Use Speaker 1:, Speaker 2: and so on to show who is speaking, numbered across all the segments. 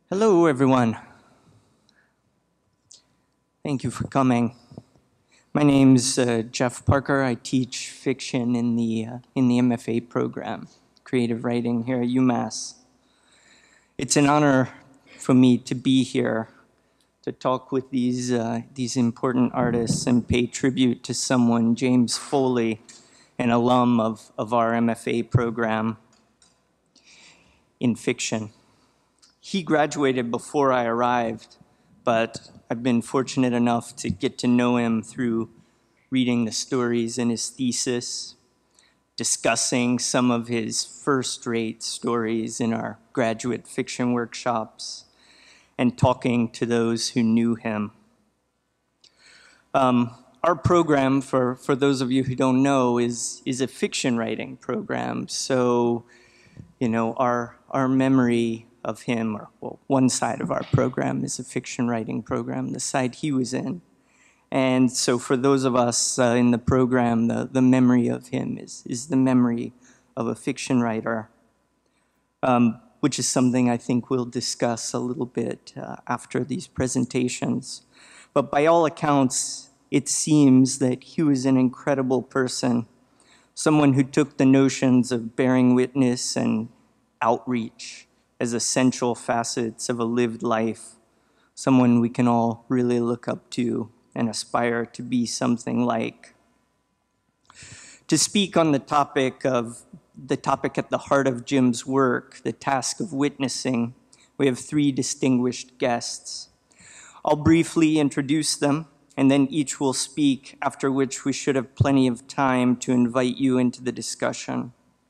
Speaker 1: Hello, everyone. Thank you for coming. My name's Jeff Parker. I teach fiction in the MFA program, creative writing here at UMass. It's an honor for me to be here to talk with these important artists and pay tribute to someone, James Foley, an alum of our MFA program in fiction. He graduated before I arrived, but I've been fortunate enough to get to know him through reading the stories in his thesis, discussing some of his first-rate stories in our graduate fiction workshops, and talking to those who knew him. Our program, for those of you who don't know, is a fiction writing program. So, you know, our memory of him, or well, one side of our program is a fiction writing program, the side he was in. And so for those of us in the program, the memory of him is the memory of a fiction writer, which is something I think we'll discuss a little bit after these presentations. But by all accounts, it seems that he was an incredible person, someone who took the notions of bearing witness and outreach as essential facets of a lived life, someone we can all really look up to and aspire to be something like. To speak on the topic at the heart of Jim's work, the task of witnessing, we have three distinguished guests. I'll briefly introduce them, and then each will speak, after which we should have plenty of time to invite you into the discussion.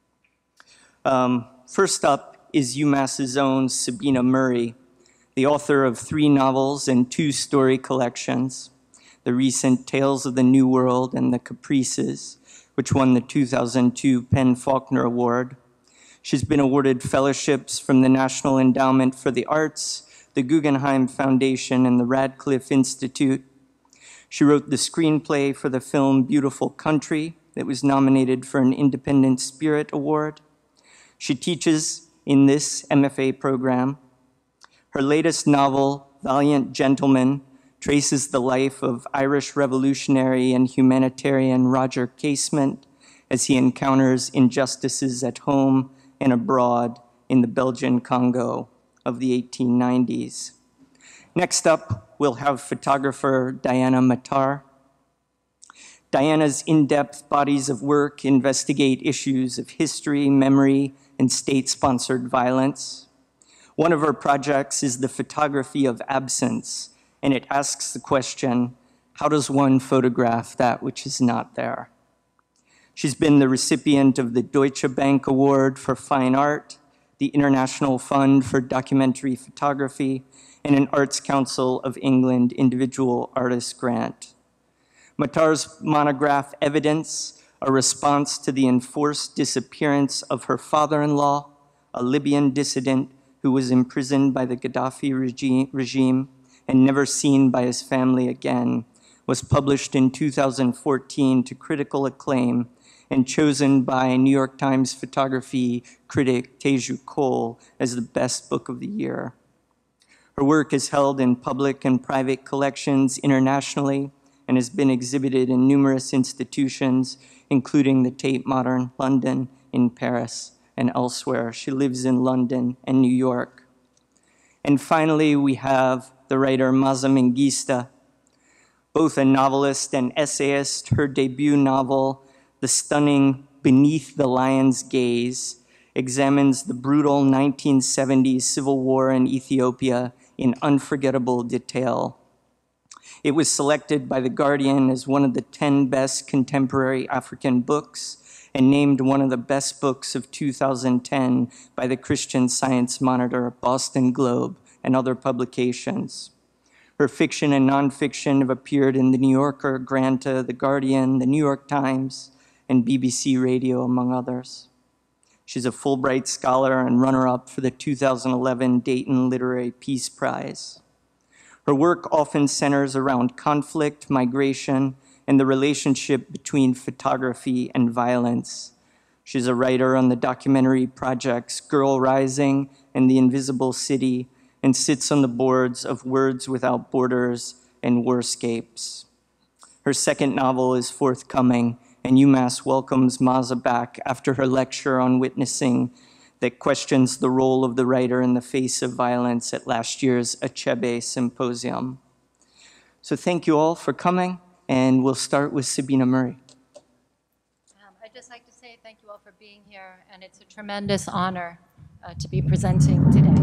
Speaker 1: First up is UMass's own Sabina Murray, the author of 3 novels and 2 story collections, the recent Tales of the New World and The Caprices, which won the 2002 PEN/Faulkner Award. She's been awarded fellowships from the National Endowment for the Arts, the Guggenheim Foundation, and the Radcliffe Institute. She wrote the screenplay for the film Beautiful Country that was nominated for an Independent Spirit Award. She teaches in this MFA program. Her latest novel, Valiant Gentleman, traces the life of Irish revolutionary and humanitarian Roger Casement as he encounters injustices at home and abroad in the Belgian Congo of the 1890s. Next up, we'll have photographer Diana Matar. Diana's in-depth bodies of work investigate issues of history, memory, and state-sponsored violence. One of her projects is the photography of absence, and it asks the question, how does one photograph that which is not there? She's been the recipient of the Deutsche Bank Award for Fine Art, the International Fund for Documentary Photography, and an Arts Council of England Individual Artist Grant. Matar's monograph, Evidence, a response to the enforced disappearance of her father-in-law, a Libyan dissident who was imprisoned by the Gaddafi regime and never seen by his family again, was published in 2014 to critical acclaim and chosen by New York Times photography critic Teju Cole as the best book of the year. Her work is held in public and private collections internationally and has been exhibited in numerous institutions, including the Tate Modern London, in Paris, and elsewhere. She lives in London and New York. And finally, we have the writer Maaza Mengiste, both a novelist and essayist. Her debut novel, the stunning Beneath the Lion's Gaze, examines the brutal 1970s civil war in Ethiopia in unforgettable detail. It was selected by The Guardian as one of the 10 best contemporary African books and named one of the best books of 2010 by the Christian Science Monitor, Boston Globe, and other publications. Her fiction and nonfiction have appeared in The New Yorker, Granta, The Guardian, The New York Times, and BBC Radio, among others. She's a Fulbright Scholar and runner-up for the 2011 Dayton Literary Peace Prize. Her work often centers around conflict, migration, and the relationship between photography and violence. She's a writer on the documentary projects Girl Rising and The Invisible City, and sits on the boards of Words Without Borders and Warscapes. Her second novel is forthcoming, and UMass welcomes Maaza back after her lecture on witnessing that questions the role of the writer in the face of violence at last year's Achebe Symposium. So thank you all for coming, and we'll start with Sabina Murray.
Speaker 2: I'd just like to say thank you all for being here, and it's a tremendous honor to be presenting today.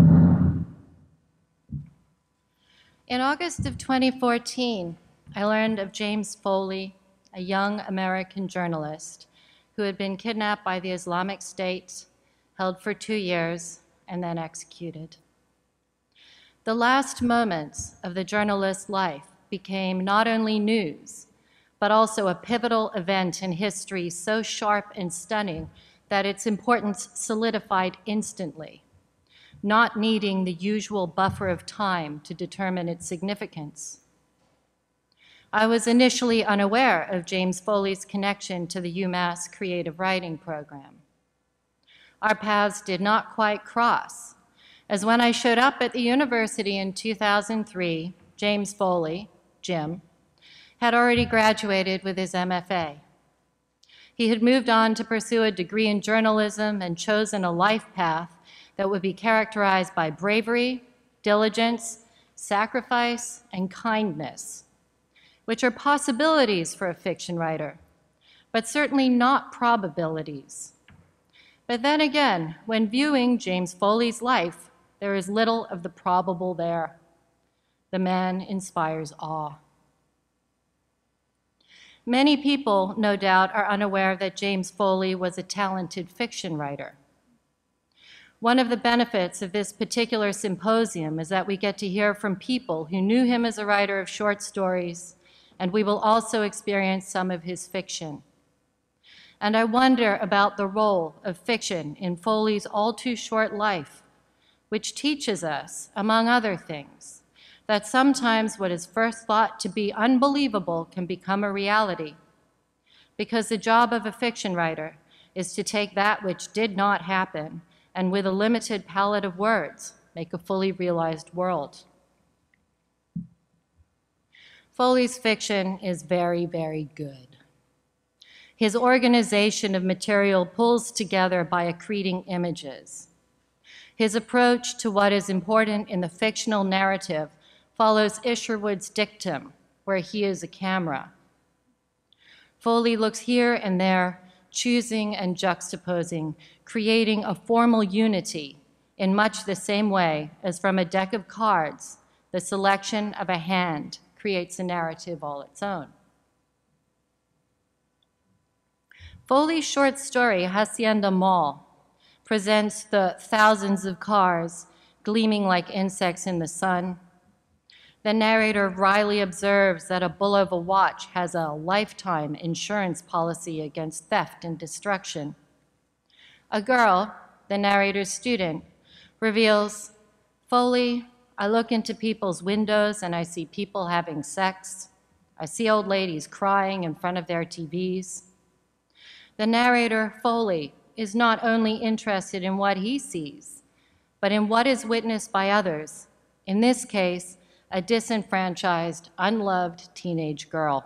Speaker 2: In August of 2014, I learned of James Foley, a young American journalist who had been kidnapped by the Islamic State, held for 2 years, and then executed. The last moments of the journalist's life became not only news, but also a pivotal event in history so sharp and stunning that its importance solidified instantly, not needing the usual buffer of time to determine its significance. I was initially unaware of James Foley's connection to the UMass creative writing program. Our paths did not quite cross, as when I showed up at the university in 2003, James Foley, Jim, had already graduated with his MFA. He had moved on to pursue a degree in journalism and chosen a life path that would be characterized by bravery, diligence, sacrifice, and kindness, which are possibilities for a fiction writer, but certainly not probabilities. But then again, when viewing James Foley's life, there is little of the probable there. The man inspires awe. Many people, no doubt, are unaware that James Foley was a talented fiction writer. One of the benefits of this particular symposium is that we get to hear from people who knew him as a writer of short stories, and we will also experience some of his fiction. And I wonder about the role of fiction in Foley's all-too-short life, which teaches us, among other things, that sometimes what is first thought to be unbelievable can become a reality, because the job of a fiction writer is to take that which did not happen and with a limited palette of words, make a fully realized world. Foley's fiction is very, very good. His organization of material pulls together by accreting images. His approach to what is important in the fictional narrative follows Isherwood's dictum, where he is a camera. Foley looks here and there, choosing and juxtaposing, creating a formal unity in much the same way as from a deck of cards, the selection of a hand creates a narrative all its own. Foley's short story, Hacienda Mall, presents the thousands of cars gleaming like insects in the sun. The narrator wryly observes that a Bulova watch has a lifetime insurance policy against theft and destruction. A girl, the narrator's student, reveals, Foley, I look into people's windows and I see people having sex. I see old ladies crying in front of their TVs. The narrator, Foley, is not only interested in what he sees, but in what is witnessed by others, in this case, a disenfranchised, unloved teenage girl.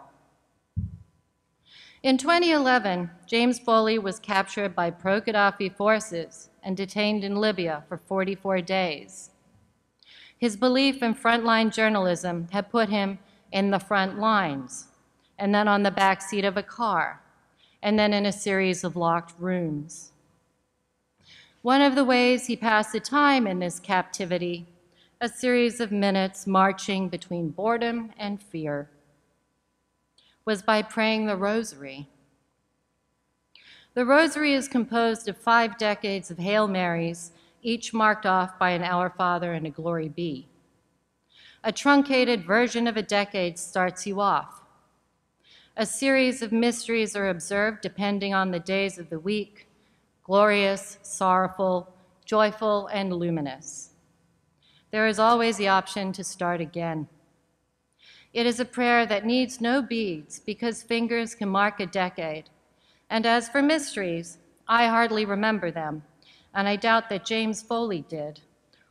Speaker 2: In 2011, James Foley was captured by pro-Gaddafi forces and detained in Libya for 44 days. His belief in frontline journalism had put him in the front lines, and then on the back seat of a car, and then in a series of locked rooms. One of the ways he passed the time in this captivity, a series of minutes marching between boredom and fear, was by praying the rosary. The rosary is composed of 5 decades of Hail Marys, each marked off by an Our Father and a Glory Be. A truncated version of a decade starts you off. A series of mysteries are observed depending on the days of the week, glorious, sorrowful, joyful, and luminous. There is always the option to start again. It is a prayer that needs no beads because fingers can mark a decade. And as for mysteries, I hardly remember them, and I doubt that James Foley did,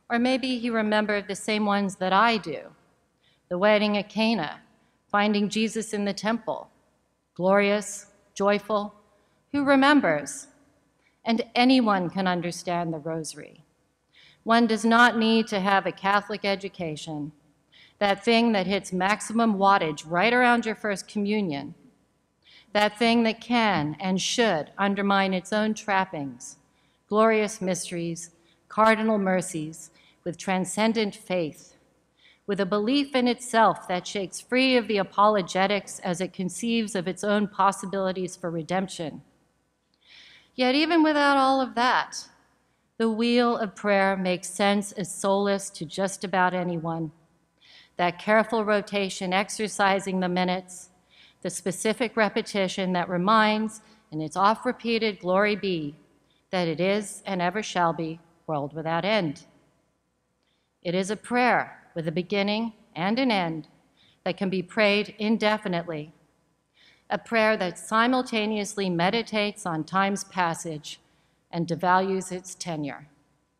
Speaker 2: Or maybe he remembered the same ones that I do. The wedding at Cana, finding Jesus in the temple. Glorious, joyful. Who remembers? And anyone can understand the rosary. One does not need to have a Catholic education, that thing that hits maximum wattage right around your first communion, that thing that can and should undermine its own trappings, glorious mysteries, cardinal mercies, with transcendent faith, with a belief in itself that shakes free of the apologetics as it conceives of its own possibilities for redemption. Yet even without all of that, the wheel of prayer makes sense as solace to just about anyone. That careful rotation exercising the minutes, the specific repetition that reminds, in its oft-repeated glory be, that it is and ever shall be, world without end. It is a prayer with a beginning and an end that can be prayed indefinitely, a prayer that simultaneously meditates on time's passage and devalues its tenure.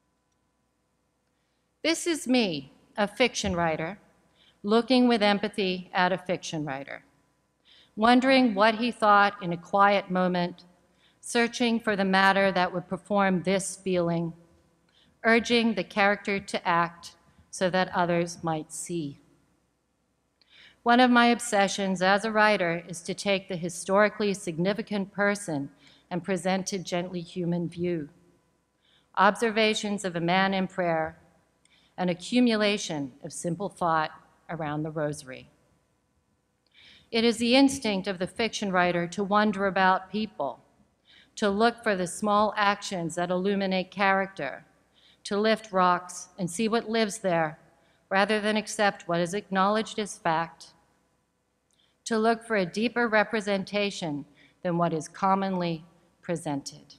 Speaker 2: This is me, a fiction writer, looking with empathy at a fiction writer, wondering what he thought in a quiet moment, searching for the matter that would perform this feeling, urging the character to act so that others might see. One of my obsessions as a writer is to take the historically significant person and present a gently human view. Observations of a man in prayer, an accumulation of simple thought around the rosary. It is the instinct of the fiction writer to wonder about people, to look for the small actions that illuminate character, to lift rocks and see what lives there rather than accept what is acknowledged as fact, to look for a deeper representation than what is commonly presented.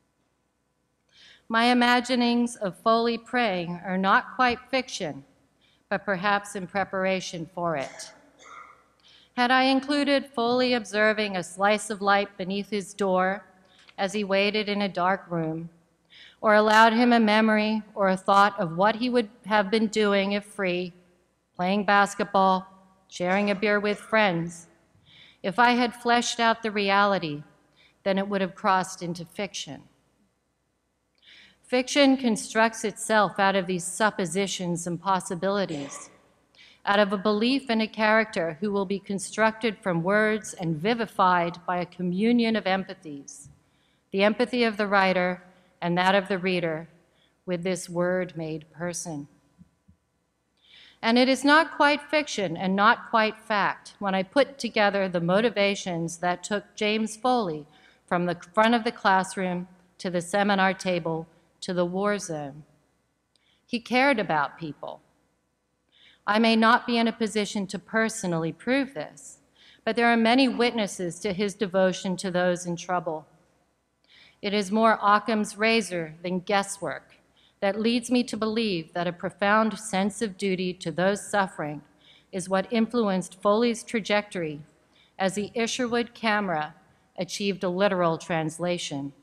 Speaker 2: My imaginings of Foley praying are not quite fiction, but perhaps in preparation for it. Had I included Foley observing a slice of light beneath his door as he waited in a dark room, or allowed him a memory or a thought of what he would have been doing if free, playing basketball, sharing a beer with friends, if I had fleshed out the reality, then it would have crossed into fiction. Fiction constructs itself out of these suppositions and possibilities, out of a belief in a character who will be constructed from words and vivified by a communion of empathies, the empathy of the writer and that of the reader with this word-made person. And it is not quite fiction and not quite fact when I put together the motivations that took James Foley from the front of the classroom to the seminar table to the war zone. He cared about people. I may not be in a position to personally prove this, but there are many witnesses to his devotion to those in trouble. It is more Occam's razor than guesswork that leads me to believe that a profound sense of duty to those suffering is what influenced Foley's trajectory as the Isherwood camera achieved a literal translation.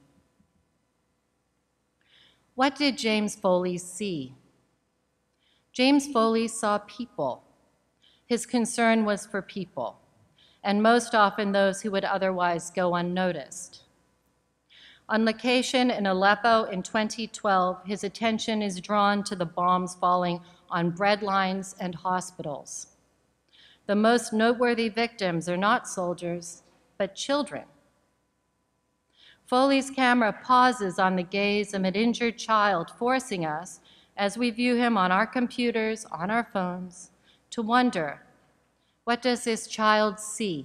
Speaker 2: What did James Foley see? James Foley saw people. His concern was for people, and most often those who would otherwise go unnoticed. On location in Aleppo in 2012, his attention is drawn to the bombs falling on bread lines and hospitals. The most noteworthy victims are not soldiers, but children. Foley's camera pauses on the gaze of an injured child, forcing us, as we view him on our computers, on our phones, to wonder, what does this child see?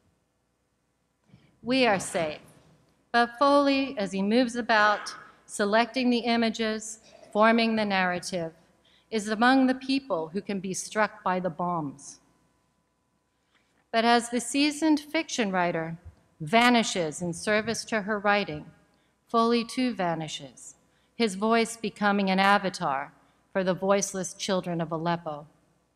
Speaker 2: We are safe. But Foley, as he moves about, selecting the images, forming the narrative, is among the people who can be struck by the bombs. But as the seasoned fiction writer vanishes in service to her writing, Foley too vanishes, his voice becoming an avatar for the voiceless children of Aleppo.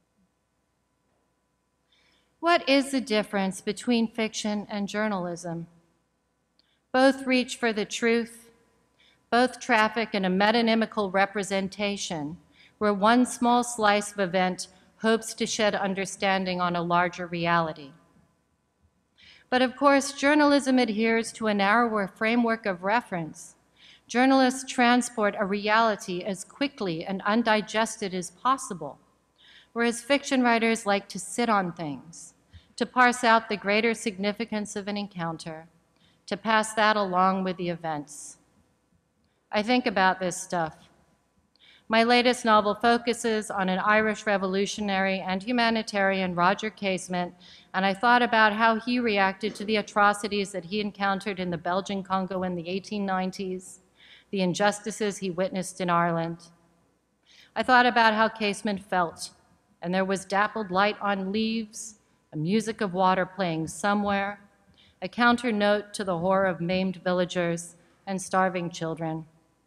Speaker 2: What is the difference between fiction and journalism? Both reach for the truth, both traffic in a metonymical representation where one small slice of event hopes to shed understanding on a larger reality. But of course, journalism adheres to a narrower framework of reference. Journalists transport a reality as quickly and undigested as possible, whereas fiction writers like to sit on things, to parse out the greater significance of an encounter, to pass that along with the events. I think about this stuff. My latest novel focuses on an Irish revolutionary and humanitarian, Roger Casement, and I thought about how he reacted to the atrocities that he encountered in the Belgian Congo in the 1890s, the injustices he witnessed in Ireland. I thought about how Casement felt, and there was dappled light on leaves, a music of water playing somewhere, a counter note to the horror of maimed villagers and starving children.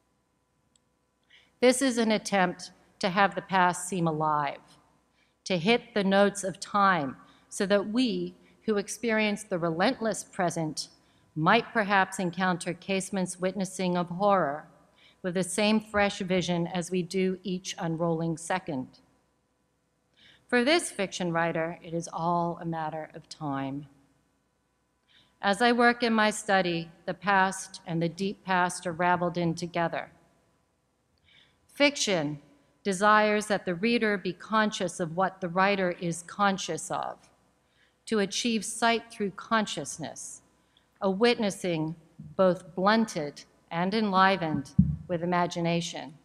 Speaker 2: This is an attempt to have the past seem alive, to hit the notes of time so that we, who experience the relentless present, might perhaps encounter Casement's witnessing of horror with the same fresh vision as we do each unrolling second. For this fiction writer, it is all a matter of time. As I work in my study, the past and the deep past are raveled in together. Fiction desires that the reader be conscious of what the writer is conscious of, to achieve sight through consciousness, a witnessing both blunted and enlivened with imagination.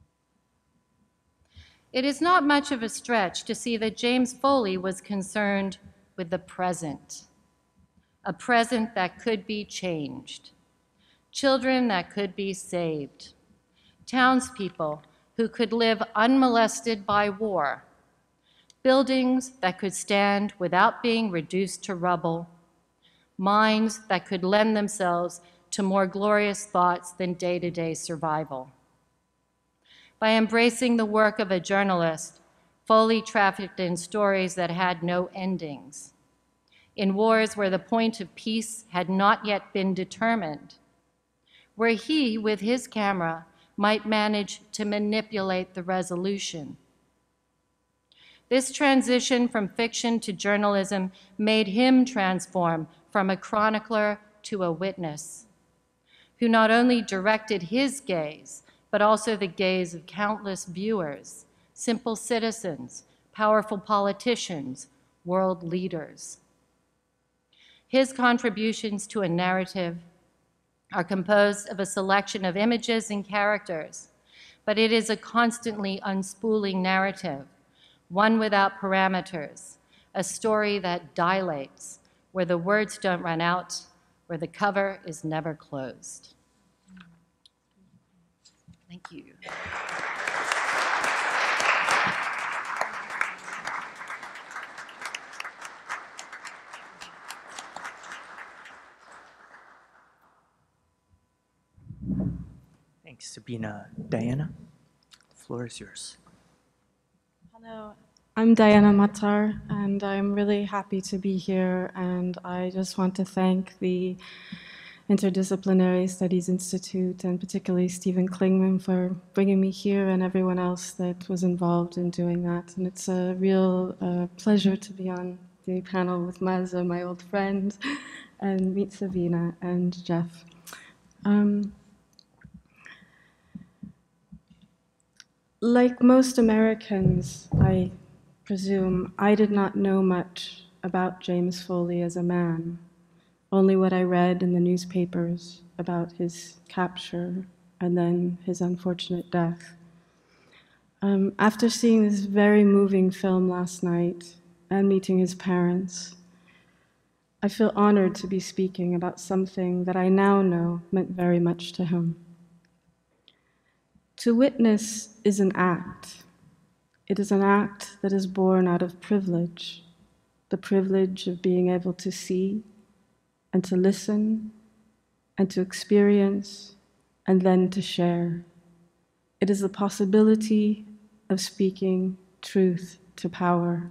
Speaker 2: It is not much of a stretch to see that James Foley was concerned with the present, a present that could be changed, children that could be saved, townspeople who could live unmolested by war, buildings that could stand without being reduced to rubble, minds that could lend themselves to more glorious thoughts than day-to-day survival. By embracing the work of a journalist, Foley trafficked in stories that had no endings, in wars where the point of peace had not yet been determined, where he, with his camera, might manage to manipulate the resolution. This transition from fiction to journalism made him transform from a chronicler to a witness, who not only directed his gaze, but also the gaze of countless viewers, simple citizens, powerful politicians, world leaders. His contributions to a narrative are composed of a selection of images and characters, but it is a constantly unspooling narrative, one without parameters, a story that dilates, where the words don't run out, where the cover is never closed. Thank you.
Speaker 1: Thanks, Sabina. Diana, the floor is yours.
Speaker 3: Hello, I'm Diana Matar, and I'm really happy to be here, and I just want to thank the Interdisciplinary Studies Institute, and particularly Stephen Klingman, for bringing me here, and everyone else that was involved in doing that. And it's a real pleasure to be on the panel with Maaza, my old friend, and meet Sabina and Jeff. Like most Americans, I presume, I did not know much about James Foley as a man, only what I read in the newspapers about his capture and then his unfortunate death. After seeing this very moving film last night and meeting his parents, I feel honored to be speaking about something that I now know meant very much to him. To witness is an act. It is an act that is born out of privilege, the privilege of being able to see and to listen and to experience and then to share. It is the possibility of speaking truth to power.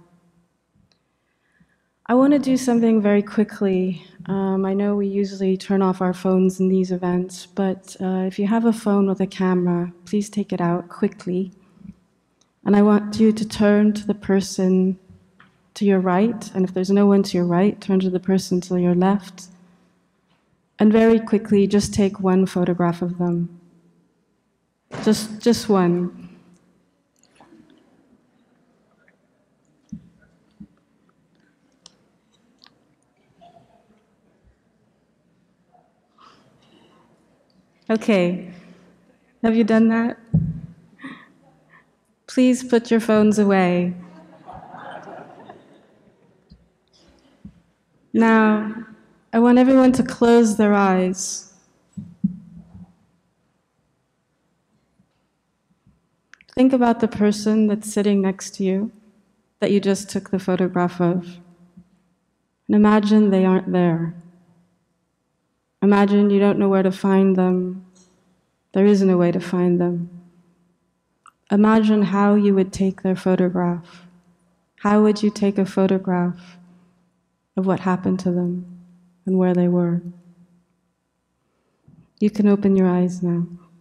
Speaker 3: I want to do something very quickly. I know we usually turn off our phones in these events, but if you have a phone with a camera, please take it out quickly And I want you to turn to the person to your right, and if there's no one to your right, turn to the person to your left, and very quickly just take one photograph of them. Just one. Okay, have you done that? Please put your phones away. Now, I want everyone to close their eyes. Think about the person that's sitting next to you, that you just took the photograph of. And imagine they aren't there. Imagine you don't know where to find them. There isn't a way to find them. Imagine how you would take their photograph. How would you take a photograph of what happened to them and where they were? You can open your eyes now.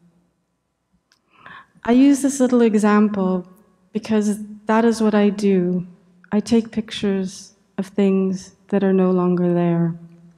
Speaker 3: I use this little example because that is what I do. I take pictures of things that are no longer there.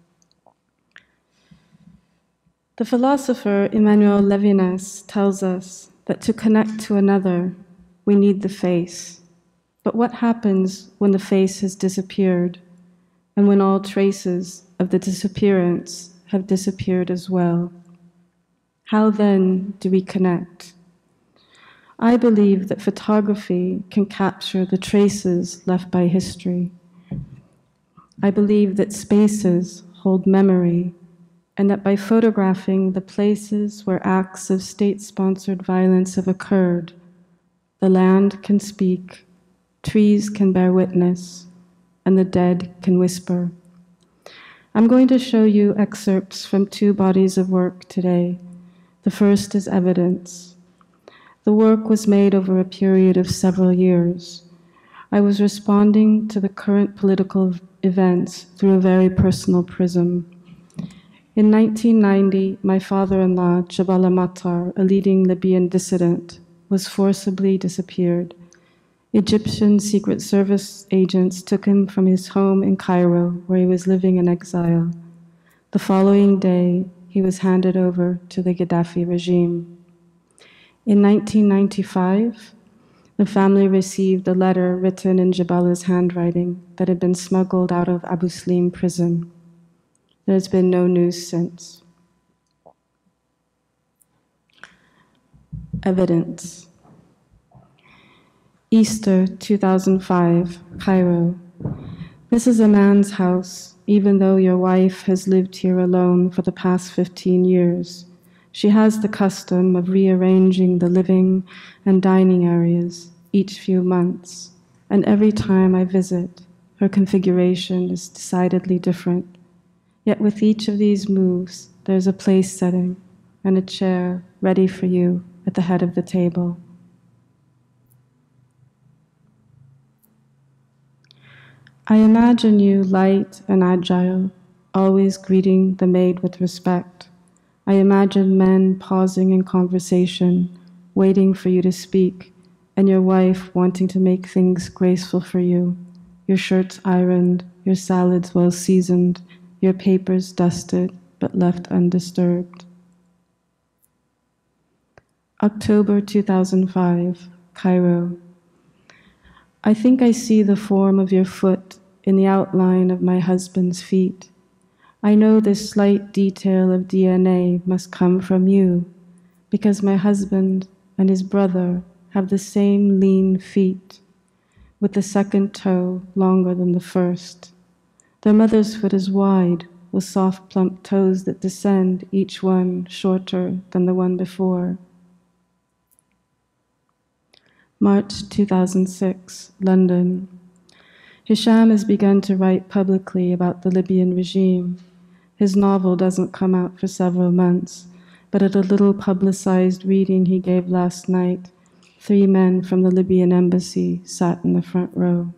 Speaker 3: The philosopher Emmanuel Levinas tells us that to connect to another, we need the face. But what happens when the face has disappeared and when all traces of the disappearance have disappeared as well? How then do we connect? I believe that photography can capture the traces left by history. I believe that spaces hold memory, and that by photographing the places where acts of state-sponsored violence have occurred, the land can speak, trees can bear witness, and the dead can whisper. I'm going to show you excerpts from 2 bodies of work today. The first is evidence. The work was made over a period of several years. I was responding to the current political events through a very personal prism. In 1990, my father-in-law, Jabala Matar, a leading Libyan dissident, was forcibly disappeared. Egyptian Secret Service agents took him from his home in Cairo, where he was living in exile. The following day, he was handed over to the Gaddafi regime. In 1995, the family received a letter written in Jabala's handwriting that had been smuggled out of Abu Slim prison. There has been no news since. Evidence. Easter 2005, Cairo. This is a man's house, even though your wife has lived here alone for the past 15 years. She has the custom of rearranging the living and dining areas each few months, and every time I visit, her configuration is decidedly different. Yet with each of these moves, there's a place setting and a chair ready for you at the head of the table. I imagine you light and agile, always greeting the maid with respect. I imagine men pausing in conversation, waiting for you to speak, and your wife wanting to make things graceful for you, your shirts ironed, your salads well seasoned, your papers dusted but left undisturbed. October 2005, Cairo. I think I see the form of your foot in the outline of my husband's feet. I know this slight detail of DNA must come from you, because my husband and his brother have the same lean feet, with the second toe longer than the first. Their mother's foot is wide, with soft, plump toes that descend, each one shorter than the one before. March 2006, London. Hisham has begun to write publicly about the Libyan regime. His novel doesn't come out for several months, but at a little publicized reading he gave last night, 3 men from the Libyan embassy sat in the front row.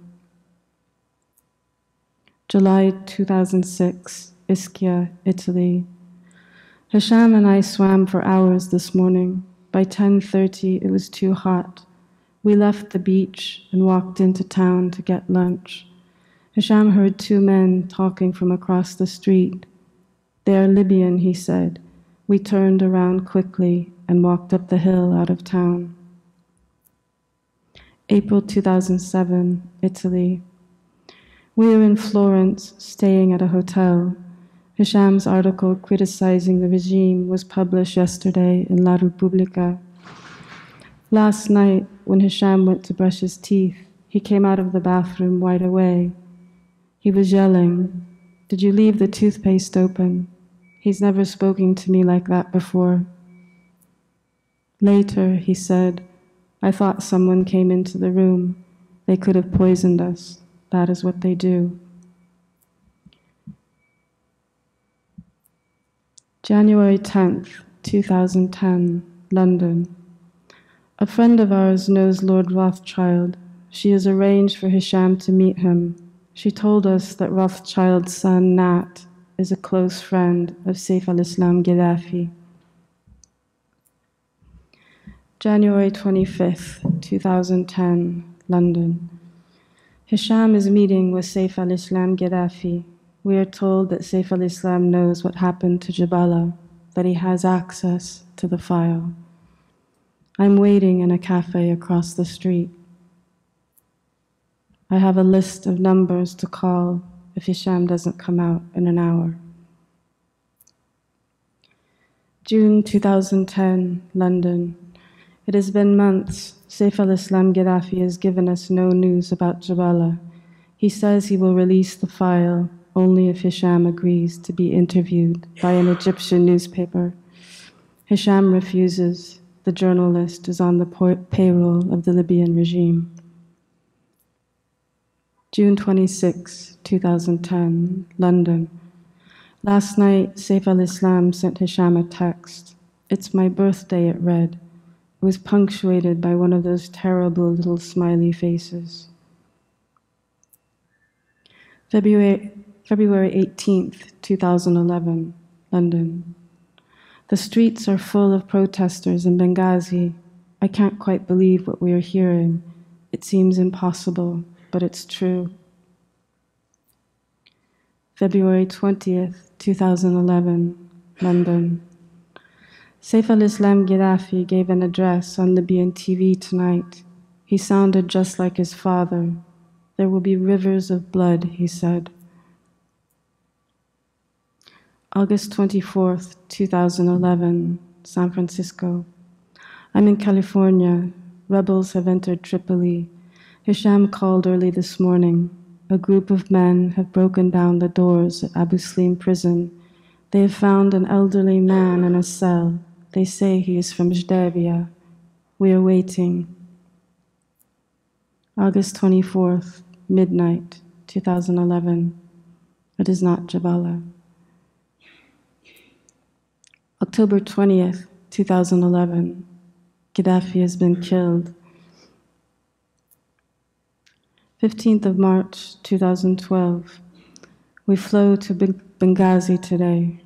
Speaker 3: July 2006, Ischia, Italy. Hisham and I swam for hours this morning. By 10:30, it was too hot. We left the beach and walked into town to get lunch. Hisham heard two men talking from across the street. "They are Libyan," he said. We turned around quickly and walked up the hill out of town. April 2007, Italy. We are in Florence, staying at a hotel. Hisham's article criticizing the regime was published yesterday in La Repubblica. Last night, when Hisham went to brush his teeth, he came out of the bathroom wide awake. He was yelling, "Did you leave the toothpaste open?" He's never spoken to me like that before. Later, he said, "I thought someone came into the room. They could have poisoned us. That is what they do." January 10th, 2010, London. A friend of ours knows Lord Rothschild. She has arranged for Hisham to meet him. She told us that Rothschild's son, Nat, is a close friend of Saif al-Islam Gaddafi. January 25th, 2010, London. Hisham is meeting with Saif al-Islam Gaddafi. We are told that Saif al-Islam knows what happened to Jabala, that he has access to the file. I'm waiting in a cafe across the street. I have a list of numbers to call if Hisham doesn't come out in an hour. June 2010, London. It has been months. Saif al-Islam Gaddafi has given us no news about Jabala. He says he will release the file only if Hisham agrees to be interviewed by an Egyptian newspaper. Hisham refuses. The journalist is on the payroll of the Libyan regime. June 26, 2010, London. Last night, Saif al-Islam sent Hisham a text. "It's my birthday," it read. It was punctuated by one of those terrible little smiley faces. February 18th, 2011, London. The streets are full of protesters in Benghazi. I can't quite believe what we are hearing. It seems impossible, but it's true. February 20th, 2011, London. Saif al-Islam Gaddafi gave an address on Libyan TV tonight. He sounded just like his father. "There will be rivers of blood," he said. August 24th, 2011, San Francisco. I'm in California. Rebels have entered Tripoli. Hisham called early this morning. A group of men have broken down the doors at Abu Slim prison. They have found an elderly man in a cell. They say he is from Jdabia. We are waiting. August 24th, midnight, 2011. It is not Jabala. October 20th, 2011. Gaddafi has been killed. 15th of March, 2012. We flew to Benghazi today.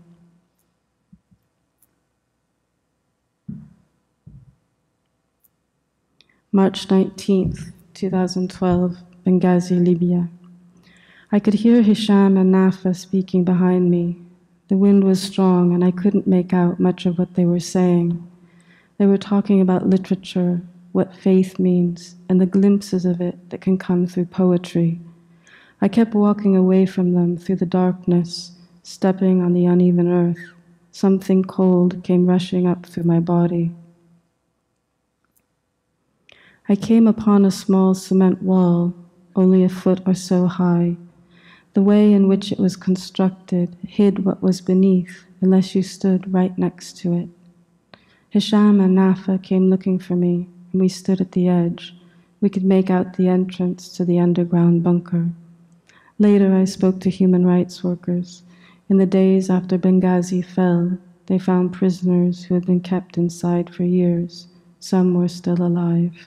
Speaker 3: March 19th, 2012, Benghazi, Libya. I could hear Hisham and Nafa speaking behind me. The wind was strong and I couldn't make out much of what they were saying. They were talking about literature, what faith means, and the glimpses of it that can come through poetry. I kept walking away from them through the darkness, stepping on the uneven earth. Something cold came rushing up through my body. I came upon a small cement wall, only a foot or so high. The way in which it was constructed hid what was beneath unless you stood right next to it. Hisham and Nafa came looking for me, and we stood at the edge. We could make out the entrance to the underground bunker. Later, I spoke to human rights workers. In the days after Benghazi fell, they found prisoners who had been kept inside for years. Some were still alive.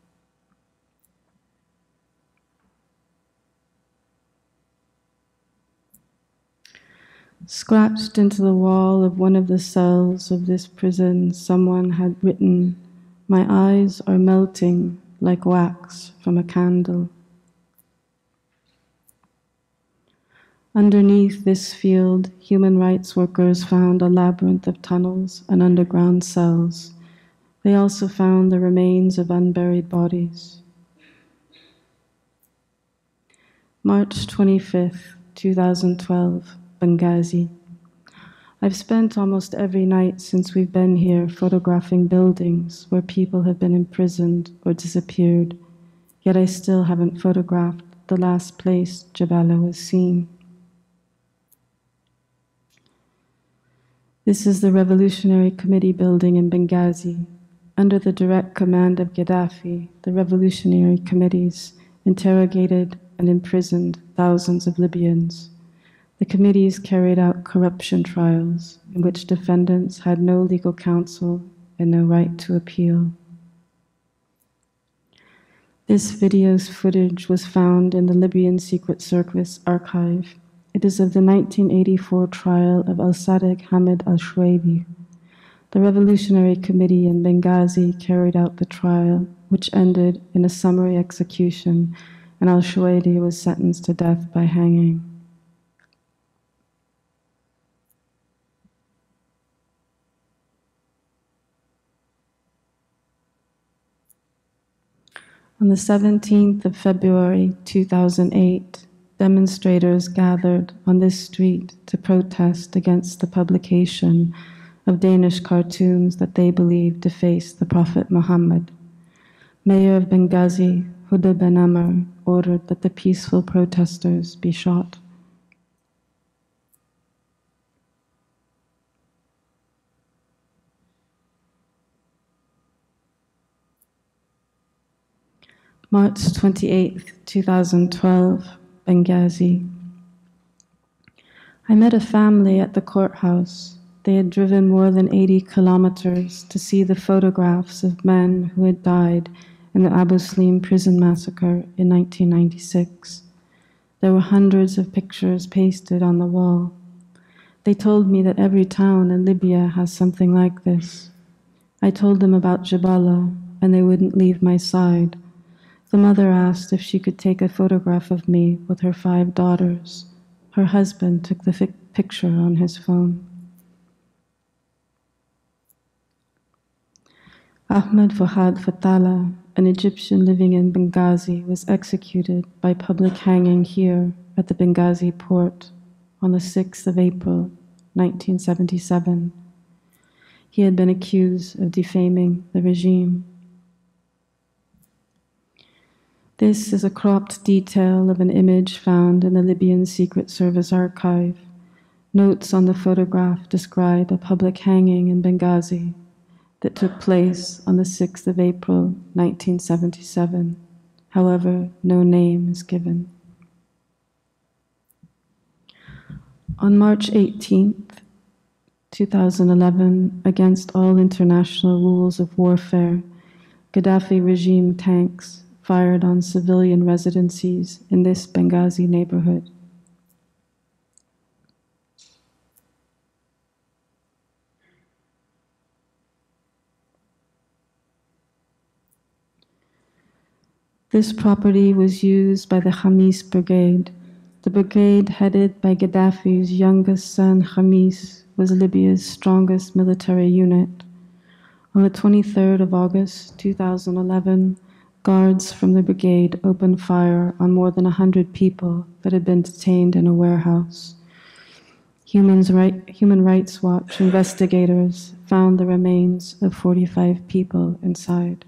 Speaker 3: Scratched into the wall of one of the cells of this prison, someone had written, "My eyes are melting. like wax from a candle. Underneath this field, human rights workers found a labyrinth of tunnels and underground cells. They also found the remains of unburied bodies. March 25th, 2012, Benghazi. I've spent almost every night since we've been here photographing buildings where people have been imprisoned or disappeared, yet I still haven't photographed the last place Jabala was seen. This is the Revolutionary Committee building in Benghazi. Under the direct command of Gaddafi, the revolutionary committees interrogated and imprisoned thousands of Libyans. The committees carried out corruption trials in which defendants had no legal counsel and no right to appeal. This video's footage was found in the Libyan Secret Service archive. It is of the 1984 trial of al-Sadiq Hamid al-Shuaidi. The Revolutionary Committee in Benghazi carried out the trial, which ended in a summary execution, and al-Shuaidi was sentenced to death by hanging. On the 17th of February 2008, demonstrators gathered on this street to protest against the publication of Danish cartoons that they believed deface the Prophet Muhammad. Mayor of Benghazi, Huda Ben Amr, ordered that the peaceful protesters be shot. March 28, 2012, Benghazi. I met a family at the courthouse. They had driven more than 80 kilometers to see the photographs of men who had died in the Abu Slim prison massacre in 1996. There were hundreds of pictures pasted on the wall. They told me that every town in Libya has something like this. I told them about Jabala, and they wouldn't leave my side. The mother asked if she could take a photograph of me with her 5 daughters. Her husband took the picture on his phone. Ahmed Fouad Fatala, an Egyptian living in Benghazi, was executed by public hanging here at the Benghazi port on the 6th of April, 1977. He had been accused of defaming the regime. This is a cropped detail of an image found in the Libyan Secret Service archive. Notes on the photograph describe a public hanging in Benghazi that took place on the 6th of April, 1977. However, no name is given. On March 18th, 2011, against all international rules of warfare, Gaddafi regime tanks fired on civilian residencies in this Benghazi neighborhood. This property was used by the Khamis Brigade. The brigade, headed by Gaddafi's youngest son, Khamis, was Libya's strongest military unit. On the 23rd of August, 2011, guards from the brigade opened fire on more than 100 people that had been detained in a warehouse. Human Rights Watch investigators found the remains of 45 people inside.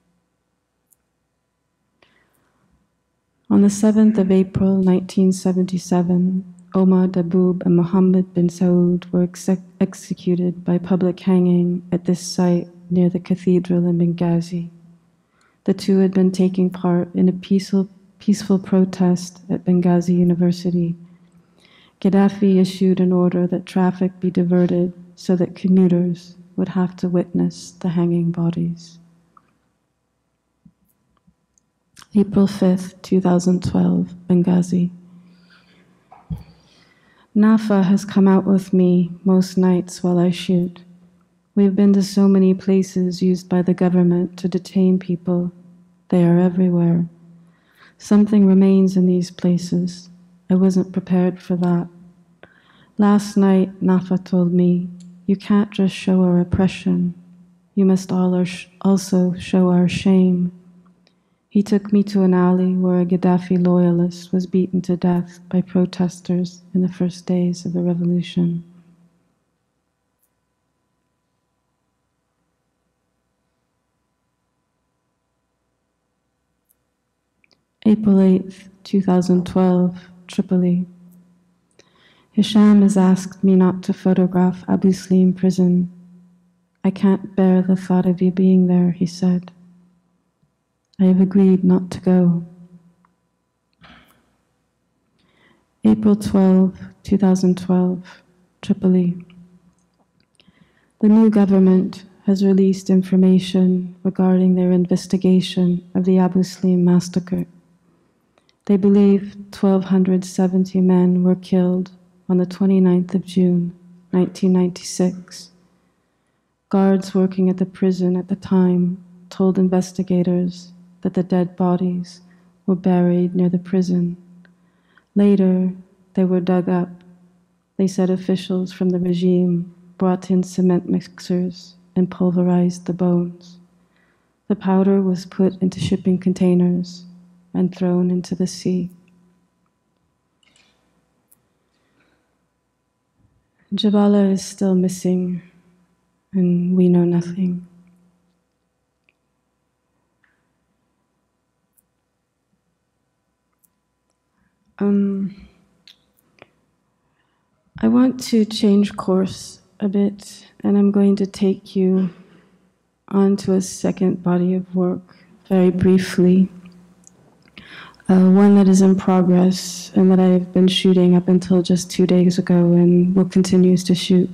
Speaker 3: On the 7th of April, 1977, Omar Daboub and Mohammed bin Saud were executed by public hanging at this site near the cathedral in Benghazi. The two had been taking part in a peaceful protest at Benghazi University. Gaddafi issued an order that traffic be diverted so that commuters would have to witness the hanging bodies. April 5th, 2012, Benghazi. Nafa has come out with me most nights while I shoot. We've been to so many places used by the government to detain people. They are everywhere. Something remains in these places. I wasn't prepared for that. Last night, Nafa told me, you can't just show our oppression. You must also show our shame. He took me to an alley where a Gaddafi loyalist was beaten to death by protesters in the first days of the revolution. April 8th, 2012, Tripoli. Hisham has asked me not to photograph Abu Slim prison. I can't bear the thought of you being there, he said. I have agreed not to go. April 12, 2012, Tripoli. The new government has released information regarding their investigation of the Abu Slim massacre. They believe 1,270 men were killed on the 29th of June, 1996. Guards working at the prison at the time told investigators that the dead bodies were buried near the prison. Later, they were dug up. They said officials from the regime brought in cement mixers and pulverized the bones. The powder was put into shipping containers and thrown into the sea. Jabala is still missing, and we know nothing. I want to change course a bit, and I'm going to take you onto a second body of work very briefly. One that is in progress and that I've been shooting up until just 2 days ago and will continue to shoot.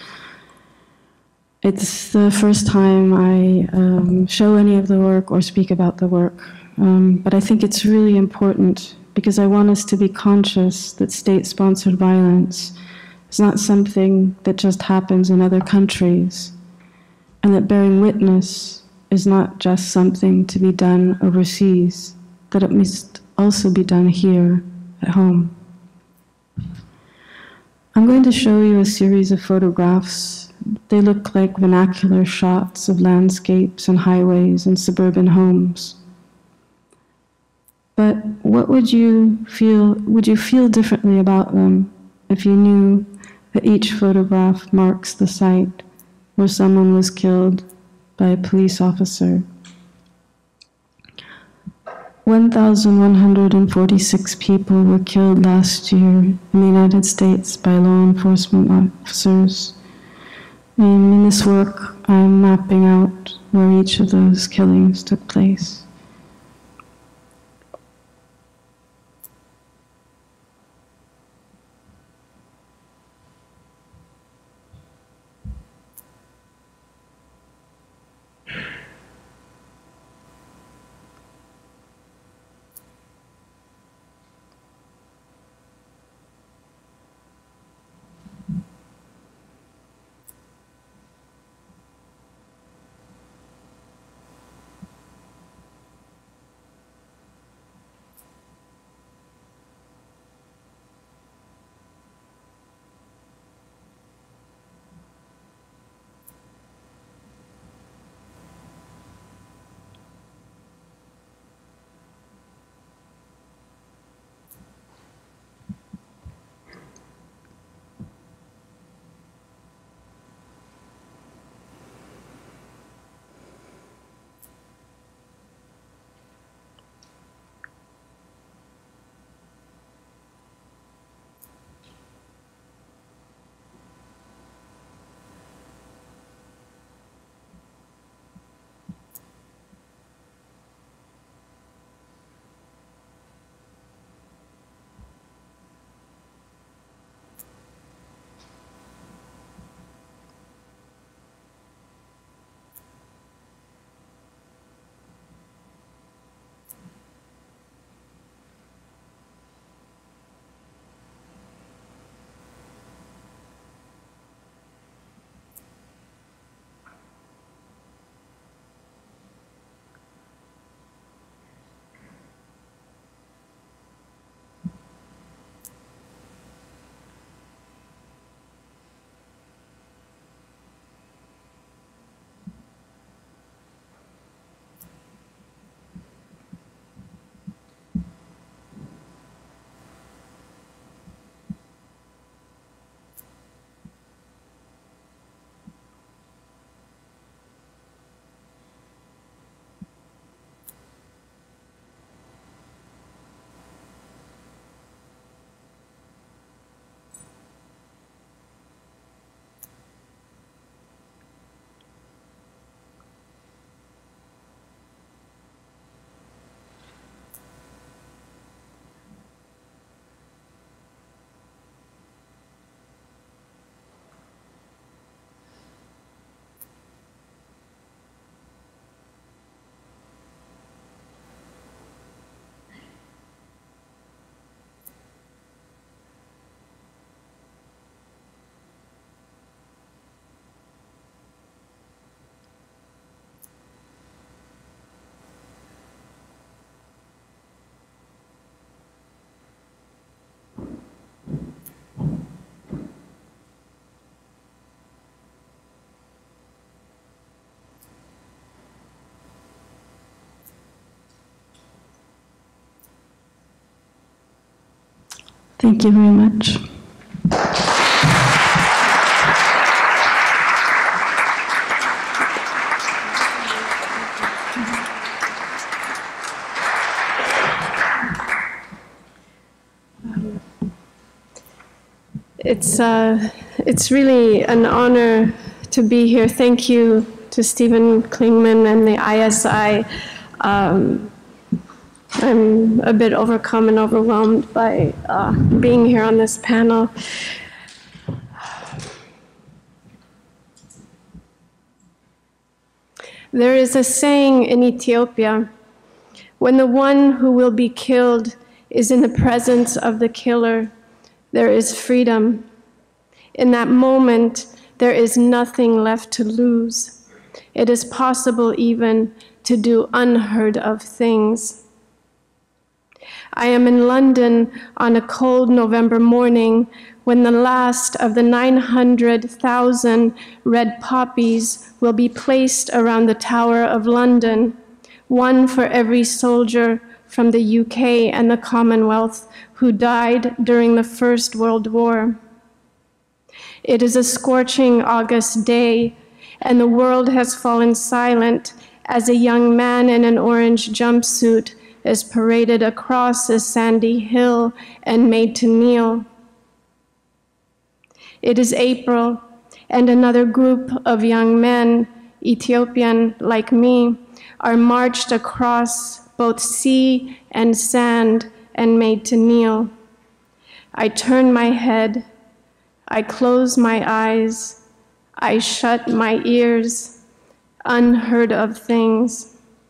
Speaker 3: It's the first time I show any of the work or speak about the work, but I think it's really important because I want us to be conscious that state-sponsored violence is not something that just happens in other countries, and that bearing witness is not just something to be done overseas, that it must also be done here at home. I'm going to show you a series of photographs. They look like vernacular shots of landscapes and highways and suburban homes. But what would you feel differently about them if you knew that each photograph marks the site where someone was killed by a police officer? 1,146 people were killed last year in the United States by law enforcement officers. And in this work, I'm mapping out where each of those killings took place. Thank you very much.
Speaker 4: It's really an honor to be here. Thank you to Stephen Klingman and the ISI. I'm a bit overcome and overwhelmed by being here on this panel. There is a saying in Ethiopia, when the one who will be killed is in the presence of the killer, there is freedom. In that moment, there is nothing left to lose. It is possible even to do unheard of things. I am in London on a cold November morning when the last of the 900,000 red poppies will be placed around the Tower of London, one for every soldier from the UK and the Commonwealth who died during the First World War. It is a scorching August day, and the world has fallen silent as a young man in an orange jumpsuit is paraded across a sandy hill and made to kneel. It is April, and another group of young men, Ethiopian like me, are marched across both sea and sand and made to kneel. I turn my head, I close my eyes, I shut my ears, unheard of things.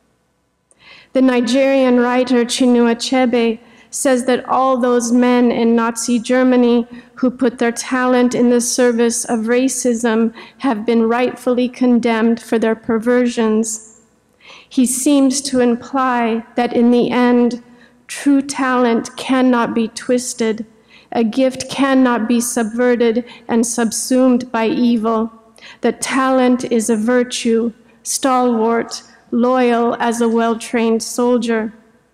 Speaker 4: The Nigerian writer Chinua Achebe says that all those men in Nazi Germany who put their talent in the service of racism have been rightfully condemned for their perversions. He seems to imply that in the end, true talent cannot be twisted, a gift cannot be subverted and subsumed by evil, that talent is a virtue, stalwart, loyal as a well-trained soldier.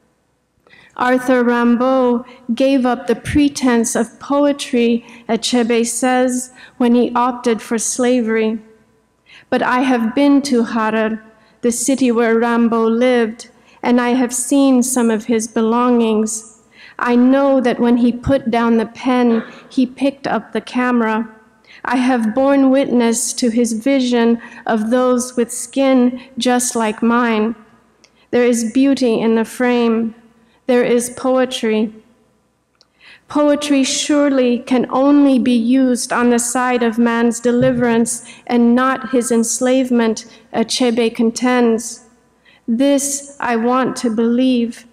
Speaker 4: Arthur Rimbaud gave up the pretense of poetry, Achebe says, when he opted for slavery. But I have been to Harar, the city where Rimbaud lived, and I have seen some of his belongings. I know that when he put down the pen, he picked up the camera. I have borne witness to his vision of those with skin just like mine. There is beauty in the frame. There is poetry. Poetry surely can only be used on the side of man's deliverance and not his enslavement, Achebe contends. This I want to believe.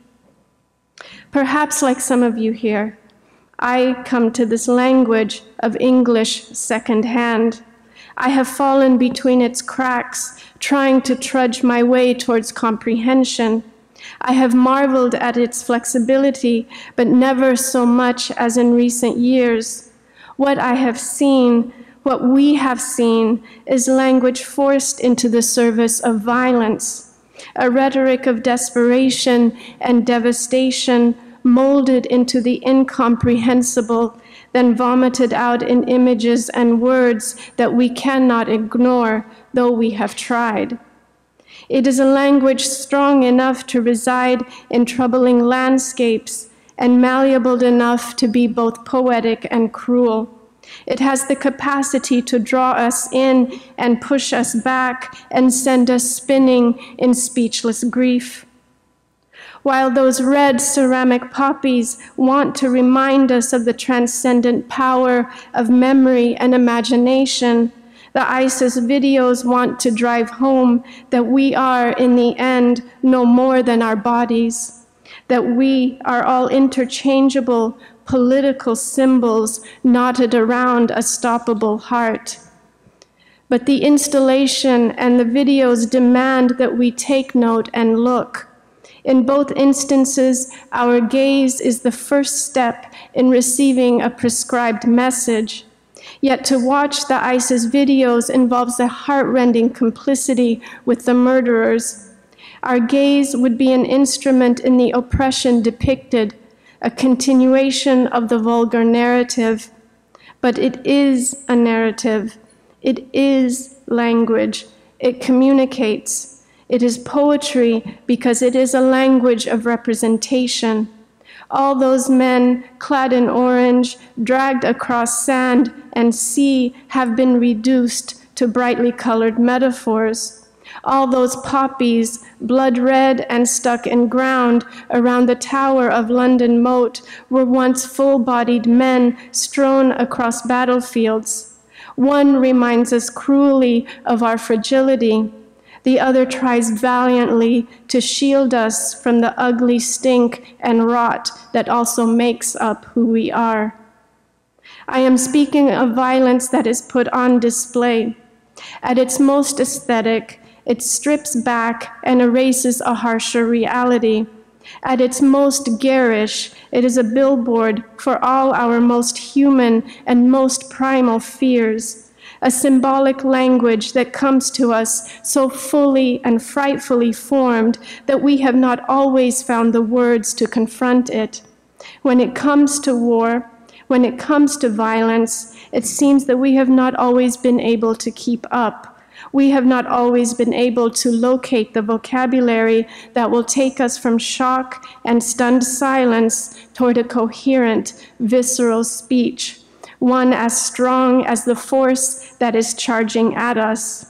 Speaker 4: Perhaps like some of you here, I come to this language of English secondhand. I have fallen between its cracks, trying to trudge my way towards comprehension. I have marveled at its flexibility, but never so much as in recent years. What I have seen, what we have seen, is language forced into the service of violence, a rhetoric of desperation and devastation molded into the incomprehensible, then vomited out in images and words that we cannot ignore, though we have tried. It is a language strong enough to reside in troubling landscapes and malleable enough to be both poetic and cruel. It has the capacity to draw us in and push us back and send us spinning in speechless grief. While those red ceramic poppies want to remind us of the transcendent power of memory and imagination, the ISIS videos want to drive home that we are, in the end, no more than our bodies, that we are all interchangeable political symbols knotted around a stoppable heart. But the installation and the videos demand that we take note and look. In both instances, our gaze is the first step in receiving a prescribed message. Yet to watch the ISIS videos involves a heart-rending complicity with the murderers. Our gaze would be an instrument in the oppression depicted, a continuation of the vulgar narrative. But it is a narrative. It is language. It communicates. It is poetry because it is a language of representation. All those men clad in orange, dragged across sand and sea, have been reduced to brightly colored metaphors. All those poppies, blood red and stuck in ground around the Tower of London Moat, were once full-bodied men strewn across battlefields. One reminds us cruelly of our fragility. The other tries valiantly to shield us from the ugly stink and rot that also makes up who we are. I am speaking of violence that is put on display. At its most aesthetic, it strips back and erases a harsher reality. At its most garish, it is a billboard for all our most human and most primal fears, a symbolic language that comes to us so fully and frightfully formed that we have not always found the words to confront it. When it comes to war, when it comes to violence, it seems that we have not always been able to keep up. We have not always been able to locate the vocabulary that will take us from shock and stunned silence toward a coherent, visceral speech, one as strong as the force that is charging at us.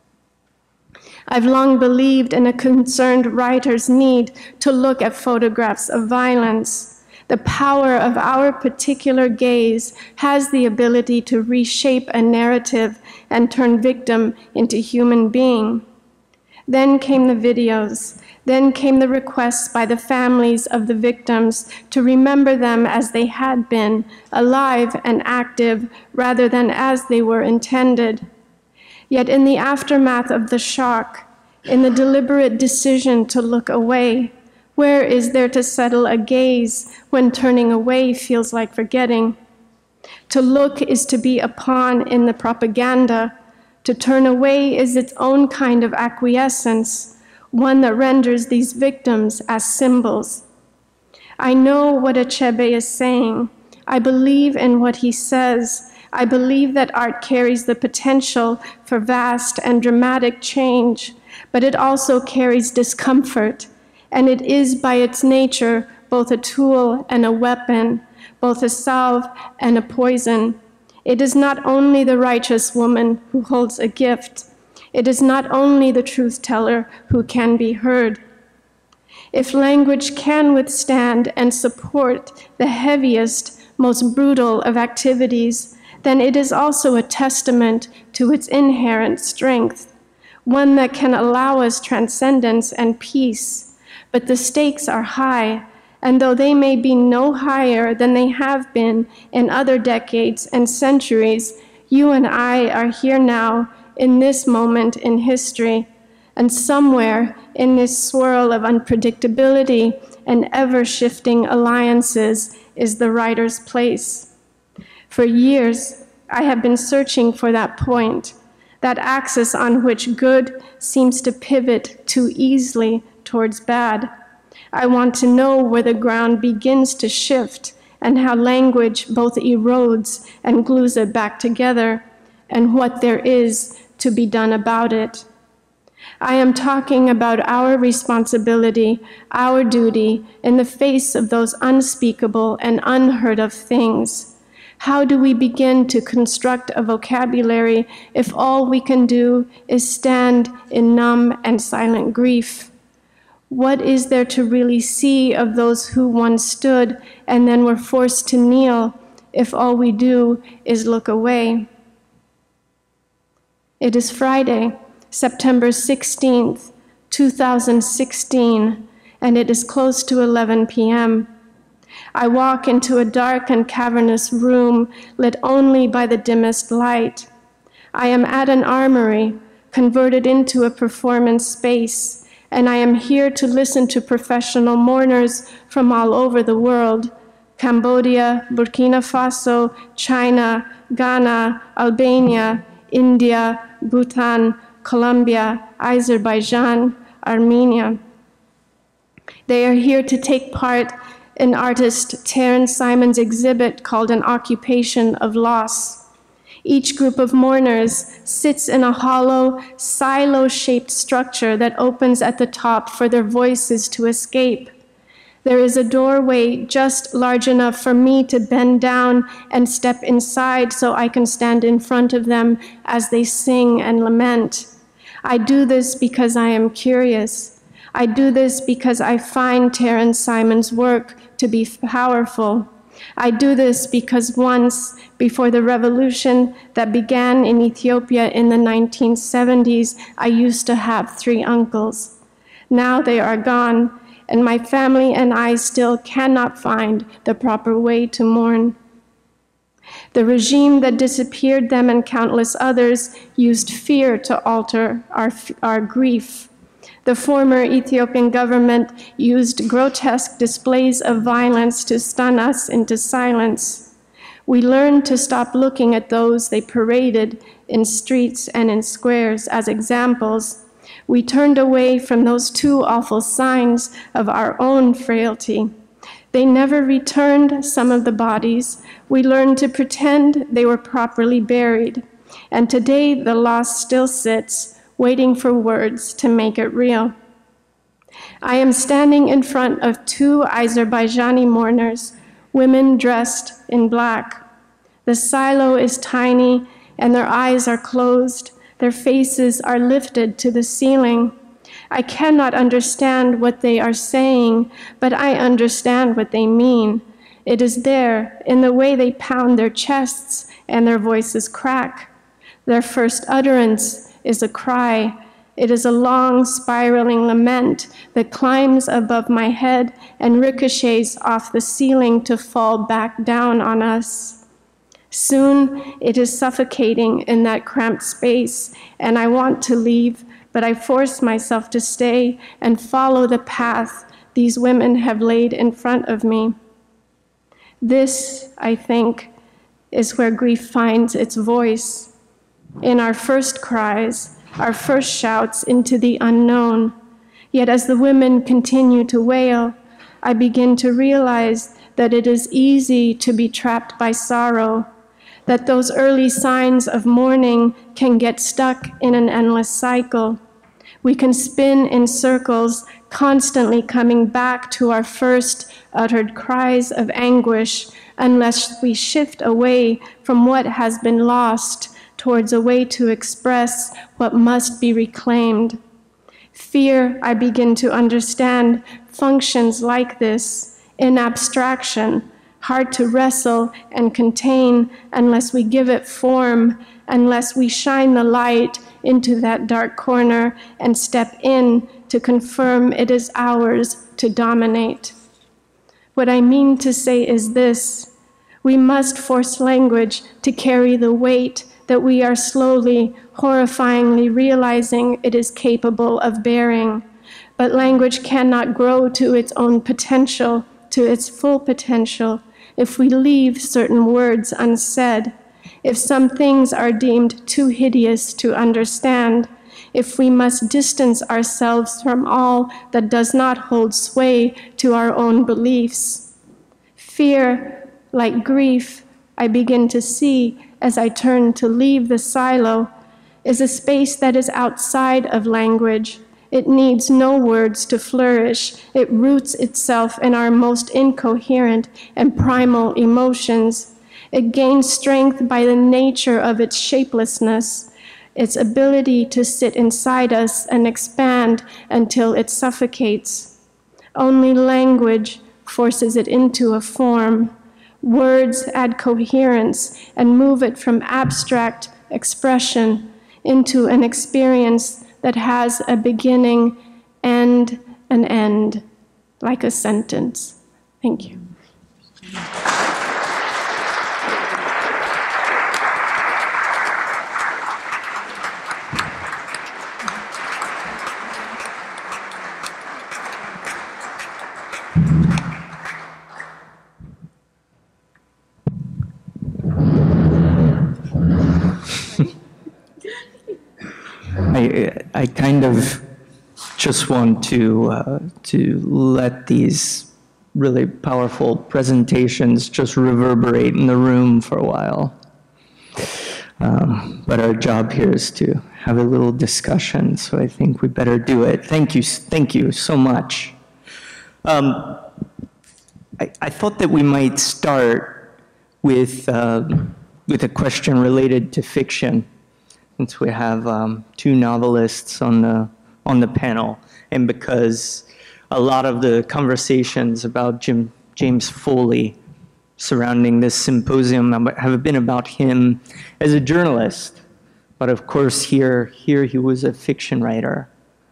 Speaker 4: I've long believed in a concerned writer's need to look at photographs of violence. The power of our particular gaze has the ability to reshape a narrative and turn victim into human being. Then came the videos. Then came the requests by the families of the victims to remember them as they had been, alive and active, rather than as they were intended. Yet in the aftermath of the shock, in the deliberate decision to look away, where is there to settle a gaze when turning away feels like forgetting? To look is to be a pawn in the propaganda. To turn away is its own kind of acquiescence, one that renders these victims as symbols. I know what Achebe is saying. I believe in what he says. I believe that art carries the potential for vast and dramatic change, but it also carries discomfort. And it is by its nature both a tool and a weapon, both a salve and a poison. It is not only the righteous woman who holds a gift. It is not only the truth teller who can be heard. If language can withstand and support the heaviest, most brutal of activities, then it is also a testament to its inherent strength, one that can allow us transcendence and peace. But the stakes are high, and though they may be no higher than they have been in other decades and centuries, you and I are here now in this moment in history, and somewhere in this swirl of unpredictability and ever-shifting alliances is the writer's place. For years, I have been searching for that point, that axis on which good seems to pivot too easily towards bad. I want to know where the ground begins to shift and how language both erodes and glues it back together, and what there is to be done about it. I am talking about our responsibility, our duty, in the face of those unspeakable and unheard of things. How do we begin to construct a vocabulary if all we can do is stand in numb and silent grief? What is there to really see of those who once stood and then were forced to kneel if all we do is look away? It is Friday, September 16th, 2016, and it is close to 11 p.m. I walk into a dark and cavernous room lit only by the dimmest light. I am at an armory, converted into a performance space, and I am here to listen to professional mourners from all over the world: Cambodia, Burkina Faso, China, Ghana, Albania, India, Bhutan, Colombia, Azerbaijan, Armenia. They are here to take part in artist Terence Simon's exhibit called An Occupation of Loss. Each group of mourners sits in a hollow, silo-shaped structure that opens at the top for their voices to escape. There is a doorway just large enough for me to bend down and step inside so I can stand in front of them as they sing and lament. I do this because I am curious. I do this because I find Terence Simon's work to be powerful. I do this because once, before the revolution that began in Ethiopia in the 1970s, I used to have 3 uncles. Now they are gone, and my family and I still cannot find the proper way to mourn. The regime that disappeared them and countless others used fear to alter our grief. The former Ethiopian government used grotesque displays of violence to stun us into silence. We learned to stop looking at those they paraded in streets and in squares as examples. We turned away from those 2 awful signs of our own frailty. They never returned some of the bodies. We learned to pretend they were properly buried. And today the loss still sits, waiting for words to make it real. I am standing in front of 2 Azerbaijani mourners, women dressed in black. The silo is tiny and their eyes are closed. Their faces are lifted to the ceiling. I cannot understand what they are saying, but I understand what they mean. It is there in the way they pound their chests and their voices crack. Their first utterance is a cry. It is a long, spiraling lament that climbs above my head and ricochets off the ceiling to fall back down on us. Soon it is suffocating in that cramped space, and I want to leave, but I force myself to stay and follow the path these women have laid in front of me. This, I think, is where grief finds its voice. In our first cries, our first shouts into the unknown. Yet as the women continue to wail, I begin to realize that it is easy to be trapped by sorrow, that those early signs of mourning can get stuck in an endless cycle. We can spin in circles, constantly coming back to our first uttered cries of anguish, unless we shift away from what has been lost towards a way to express what must be reclaimed. Fear, I begin to understand, functions like this, in abstraction, hard to wrestle and contain unless we give it form, unless we shine the light into that dark corner and step in to confirm it is ours to dominate. What I mean to say is this: we must force language to carry the weight that we are slowly, horrifyingly realizing it is capable of bearing. But language cannot grow to its own potential, to its full potential, if we leave certain words unsaid, if some things are deemed too hideous to understand, if we must distance ourselves from all that does not hold sway to our own beliefs. Fear, like grief, I begin to see as I turn to leave the silo, is a space that is outside of language. It needs no words to flourish. It roots itself in our most incoherent and primal emotions. It gains strength by the nature of its shapelessness, its ability to sit inside us and expand until it suffocates. Only language forces it into a form. Words add coherence and move it from abstract expression into an experience that has a beginning and an end, like a sentence. Thank you.
Speaker 1: I kind of just want to let these really powerful presentations just reverberate in the room for a while. But our job here is to have a little discussion, so I think we better do it. Thank you so much. I thought that we might start with a question related to fiction, since we have two novelists on the panel, and because a lot of the conversations about James Foley surrounding this symposium have been about him as a journalist, but of course here he was a fiction writer.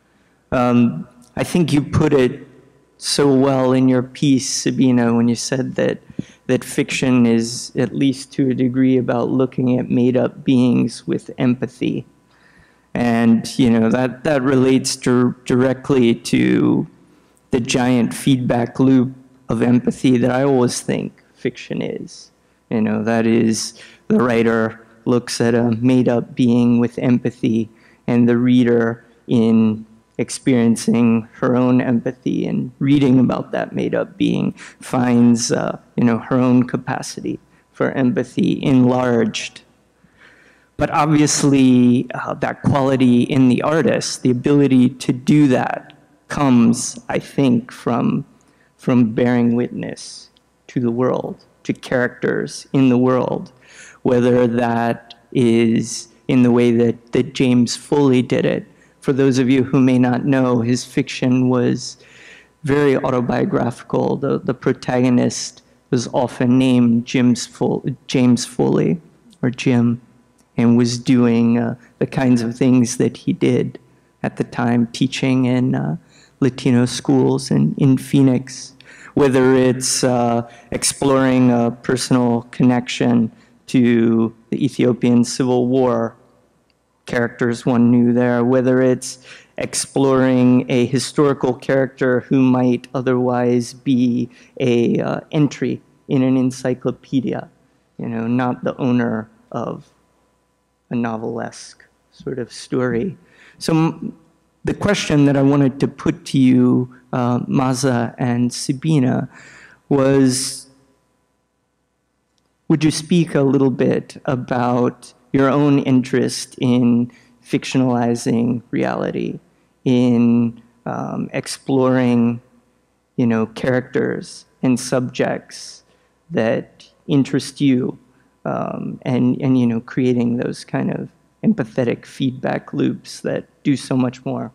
Speaker 1: I think you put it so well in your piece, Sabina, when you said that fiction is, at least to a degree, about looking at made-up beings with empathy. And that relates directly to the giant feedback loop of empathy that I always think fiction is. That is, the writer looks at a made-up being with empathy, and the reader, in experiencing her own empathy and reading about that made-up being, finds her own capacity for empathy enlarged. But obviously, that quality in the artist, the ability to do that, comes, I think, from bearing witness to the world, to characters in the world, whether that is in the way that James Foley did it. For those of you who may not know, his fiction was very autobiographical. The protagonist was often named James Foley, or Jim, and was doing the kinds of things that he did at the time, teaching in Latino schools in Phoenix, whether it's exploring a personal connection to the Ethiopian Civil War, characters one knew there, whether it's exploring a historical character who might otherwise be a entry in an encyclopedia, not the owner of a novelesque sort of story. So the question that I wanted to put to you, Maaza and Sabina, was, would you speak a little bit about your own interest in fictionalizing reality, in exploring, characters and subjects that interest you, and creating those kind of empathetic feedback loops that do so much more?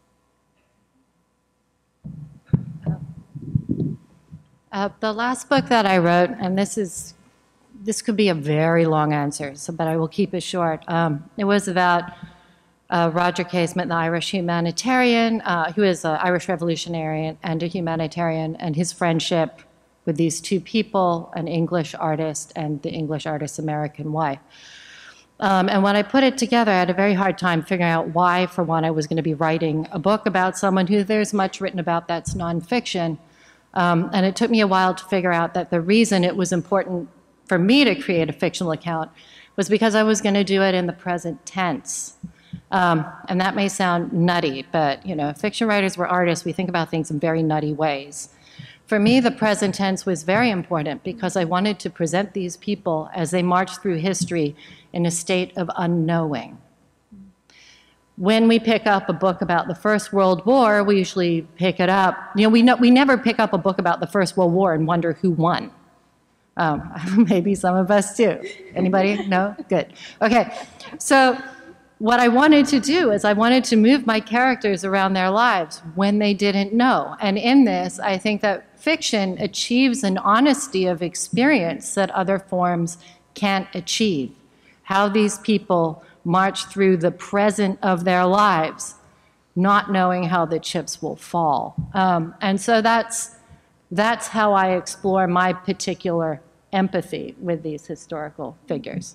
Speaker 2: The last book that I wrote, and this could be a very long answer, but I will keep it short. It was about Roger Casement, the Irish humanitarian, who is an Irish revolutionary and a humanitarian, and his friendship with these two people, an English artist and the English artist's American wife. And when I put it together, I had a very hard time figuring out why, for one, I was going to be writing a book about someone who there's much written about that's nonfiction. And it took me a while to figure out that the reason it was important for me to create a fictional account was because I was going to do it in the present tense. And that may sound nutty, but fiction writers, we're artists, we think about things in very nutty ways. For me, the present tense was very important because I wanted to present these people as they marched through history in a state of unknowing. When we pick up a book about the First World War, we usually pick it up. We never pick up a book about the First World War and wonder who won. Maybe some of us do. Anybody? No? Good. Okay. So what I wanted to do is I wanted to move my characters around their lives when they didn't know. And in this, I think that fiction achieves an honesty of experience that other forms can't achieve. How these people march through the present of their lives, not knowing how the chips will fall. And so that's how I explore my particular empathy with these historical figures.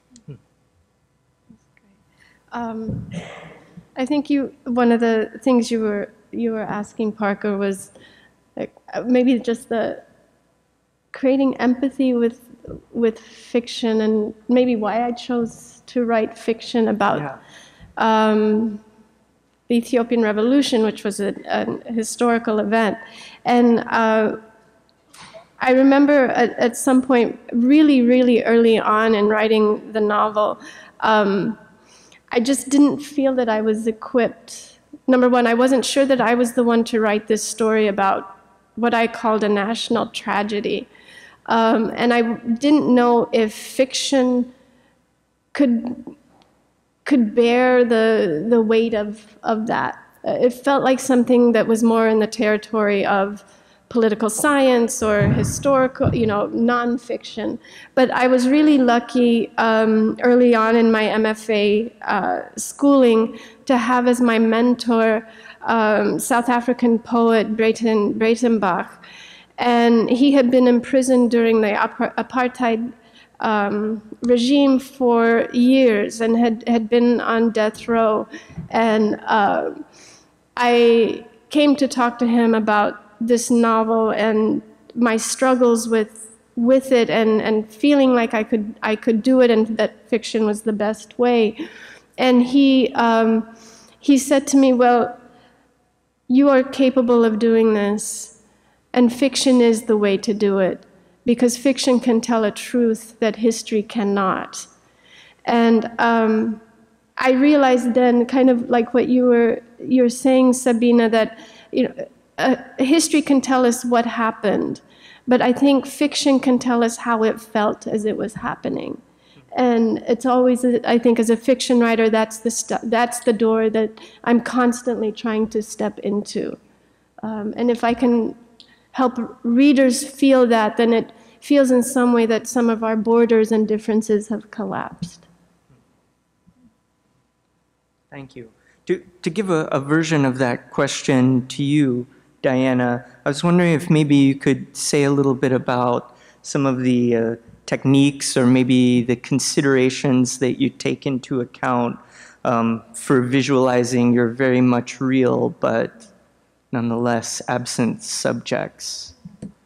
Speaker 4: I think one of the things you were asking, Parker, was maybe just the creating empathy with fiction, and maybe why I chose to write fiction about the Ethiopian Revolution, which was a historical event. And I remember at some point, really, really early on in writing the novel, I just didn't feel that I was equipped. Number one, I wasn't sure that I was the one to write this story about what I called a national tragedy. And I didn't know if fiction could bear the weight of that. It felt like something that was more in the territory of political science or historical, nonfiction. But I was really lucky early on in my MFA schooling to have as my mentor South African poet Breitenbach. And he had been imprisoned during the apartheid regime for years and had been on death row. And I came to talk to him about this novel and my struggles with it and feeling like I could do it and that fiction was the best way. And he said to me, well, you are capable of doing this, and fiction is the way to do it, because fiction can tell a truth that history cannot. And I realized then, kind of like what you're saying, Sabina, that history can tell us what happened, but I think fiction can tell us how it felt as it was happening. And it's always, I think, as a fiction writer, that's the door that I'm constantly trying to step into. And if I can help readers feel that, then it feels in some way that some of our borders and differences have collapsed.
Speaker 1: Thank you. To give a version of that question to you, Diana, I was wondering if maybe you could say a little bit about some of the techniques or maybe the considerations that you take into account for visualizing your very much real but nonetheless absent subjects.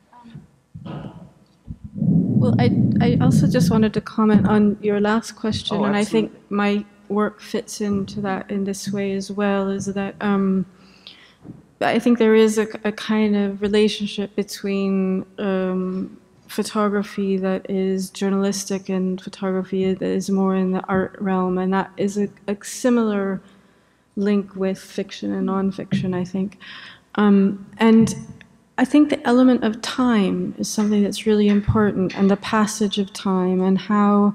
Speaker 3: Well, I also just wanted to comment on your last question, and I think my work fits into that in this way as well, is that I think there is a kind of relationship between photography that is journalistic and photography that is more in the art realm, and that is a similar link with fiction and nonfiction, I think. And I think the element of time is something that's really important, and the passage of time, and how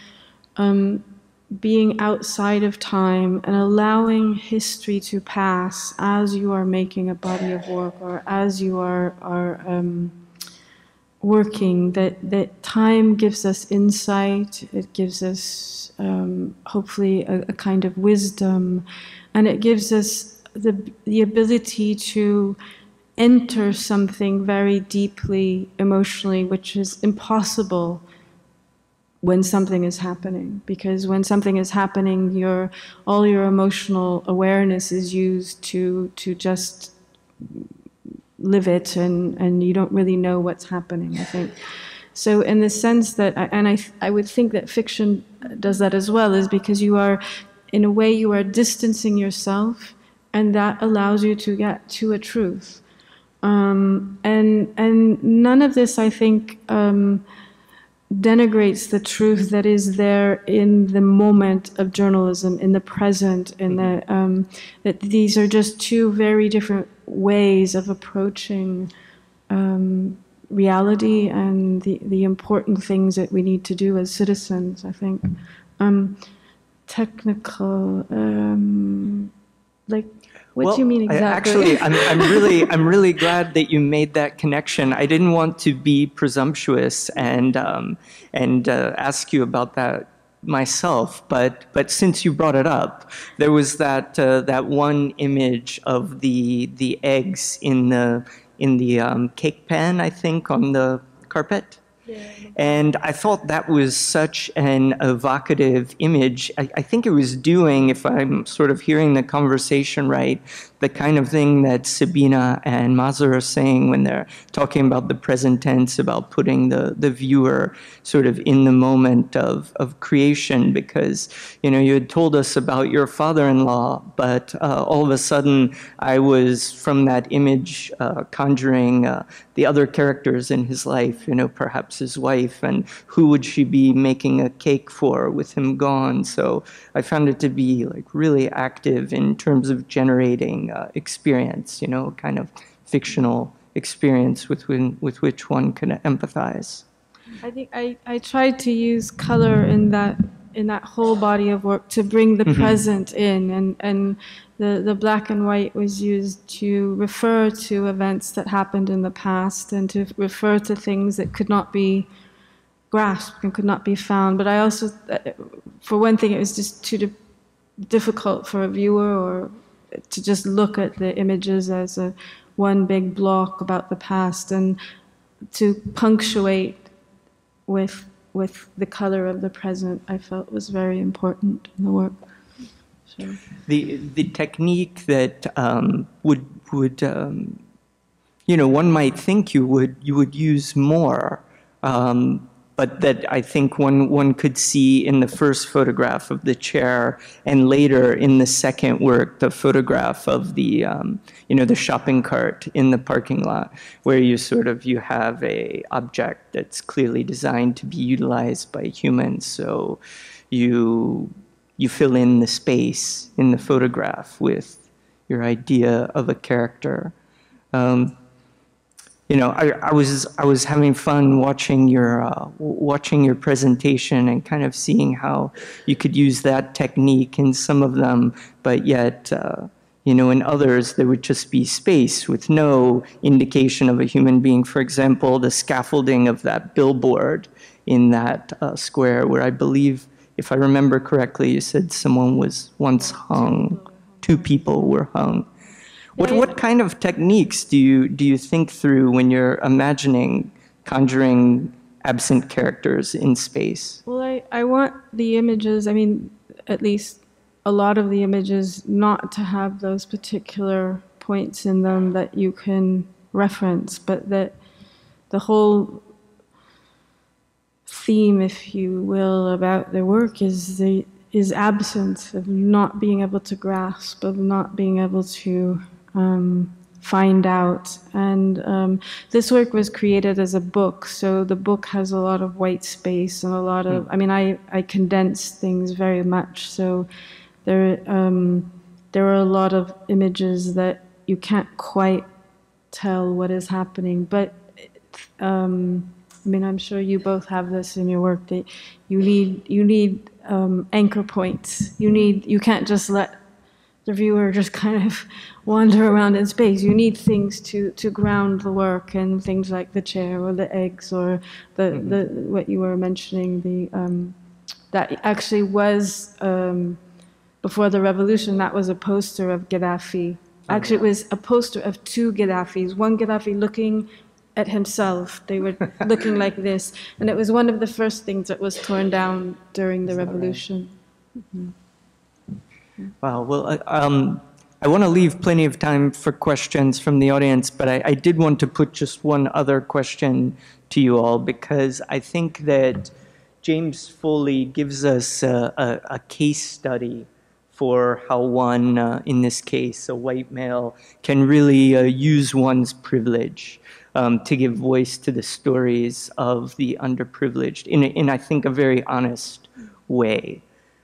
Speaker 3: being outside of time and allowing history to pass as you are making a body of work or as you are working, that time gives us insight, it gives us hopefully a kind of wisdom, and it gives us the ability to enter something very deeply emotionally, which is impossible when something is happening, because when something is happening, all your emotional awareness is used to just live it, and you don't really know what's happening, I think. So in the sense that, I would think that fiction does that as well, is because you are, in a way, you are distancing yourself, and that allows you to get to a truth. And none of this, I think, denigrates the truth that is there in the moment of journalism, in the present, in that these are just two very different ways of approaching reality and the important things that we need to do as citizens, I think. Technical, like, what do you mean exactly?
Speaker 1: Actually, I'm really glad that you made that connection. I didn't want to be presumptuous and ask you about that myself, but since you brought it up, there was that one image of the eggs in the cake pan, I think, on the carpet. Yeah. And I thought that was such an evocative image. I think it was doing, if I'm sort of hearing the conversation right, the kind of thing that Sabina and Maaza are saying when they're talking about the present tense, about putting the viewer sort of in the moment of creation, because, you know, you had told us about your father-in-law, but all of a sudden I was, from that image, conjuring the other characters in his life, you know, perhaps his wife, and who would she be making a cake for with him gone. So I found it to be like really active in terms of generating experience, you know, kind of fictional experience with which one can empathize.
Speaker 3: I think I tried to use color in that whole body of work to bring the present in, and the black and white was used to refer to events that happened in the past and to refer to things that could not be grasped and could not be found. But I also, for one thing, it was just too difficult for a viewer or to just look at the images as one big block about the past, and to punctuate with the color of the present, I felt was very important in the work. So.
Speaker 1: The technique that would you know, one might think you would use more, but that I think one could see in the first photograph of the chair, and later in the second work, the photograph of the you know, the shopping cart in the parking lot, where you have a object that's clearly designed to be utilized by humans. So you fill in the space in the photograph with your idea of a character. You know, I was having fun watching your presentation and kind of seeing how you could use that technique in some of them, but yet, you know, in others there would just be space with no indication of a human being. For example, the scaffolding of that billboard in that square, where I believe, if I remember correctly, you said someone was once hung. 2 people were hung. What kind of techniques do you think through when you're imagining conjuring absent characters in space?
Speaker 3: Well, I want the images, I mean, at least a lot of the images, not to have those particular points in them that you can reference, but that the whole theme, if you will, about their work is absence, of not being able to grasp, of not being able to find out. And this work was created as a book, so the book has a lot of white space and a lot of, I mean, I condense things very much, so there are a lot of images that you can't quite tell what is happening, but I mean, I'm sure you both have this in your work, that you need anchor points. You can't just let the viewer just kind of wander around in space. You need things to ground the work, and things like the chair or the eggs or the what you were mentioning, that actually was before the revolution. That was a poster of Gaddafi. Actually, it was a poster of 2 Gaddafis. One Gaddafi looking at himself. They were looking like this, and it was one of the first things that was torn down during the revolution.
Speaker 1: Right? Wow. Well, I want to leave plenty of time for questions from the audience, but I did want to put just one other question to you all, because I think that James Foley gives us a case study for how one, in this case, a white male, can really use one's privilege to give voice to the stories of the underprivileged in I think, a very honest way.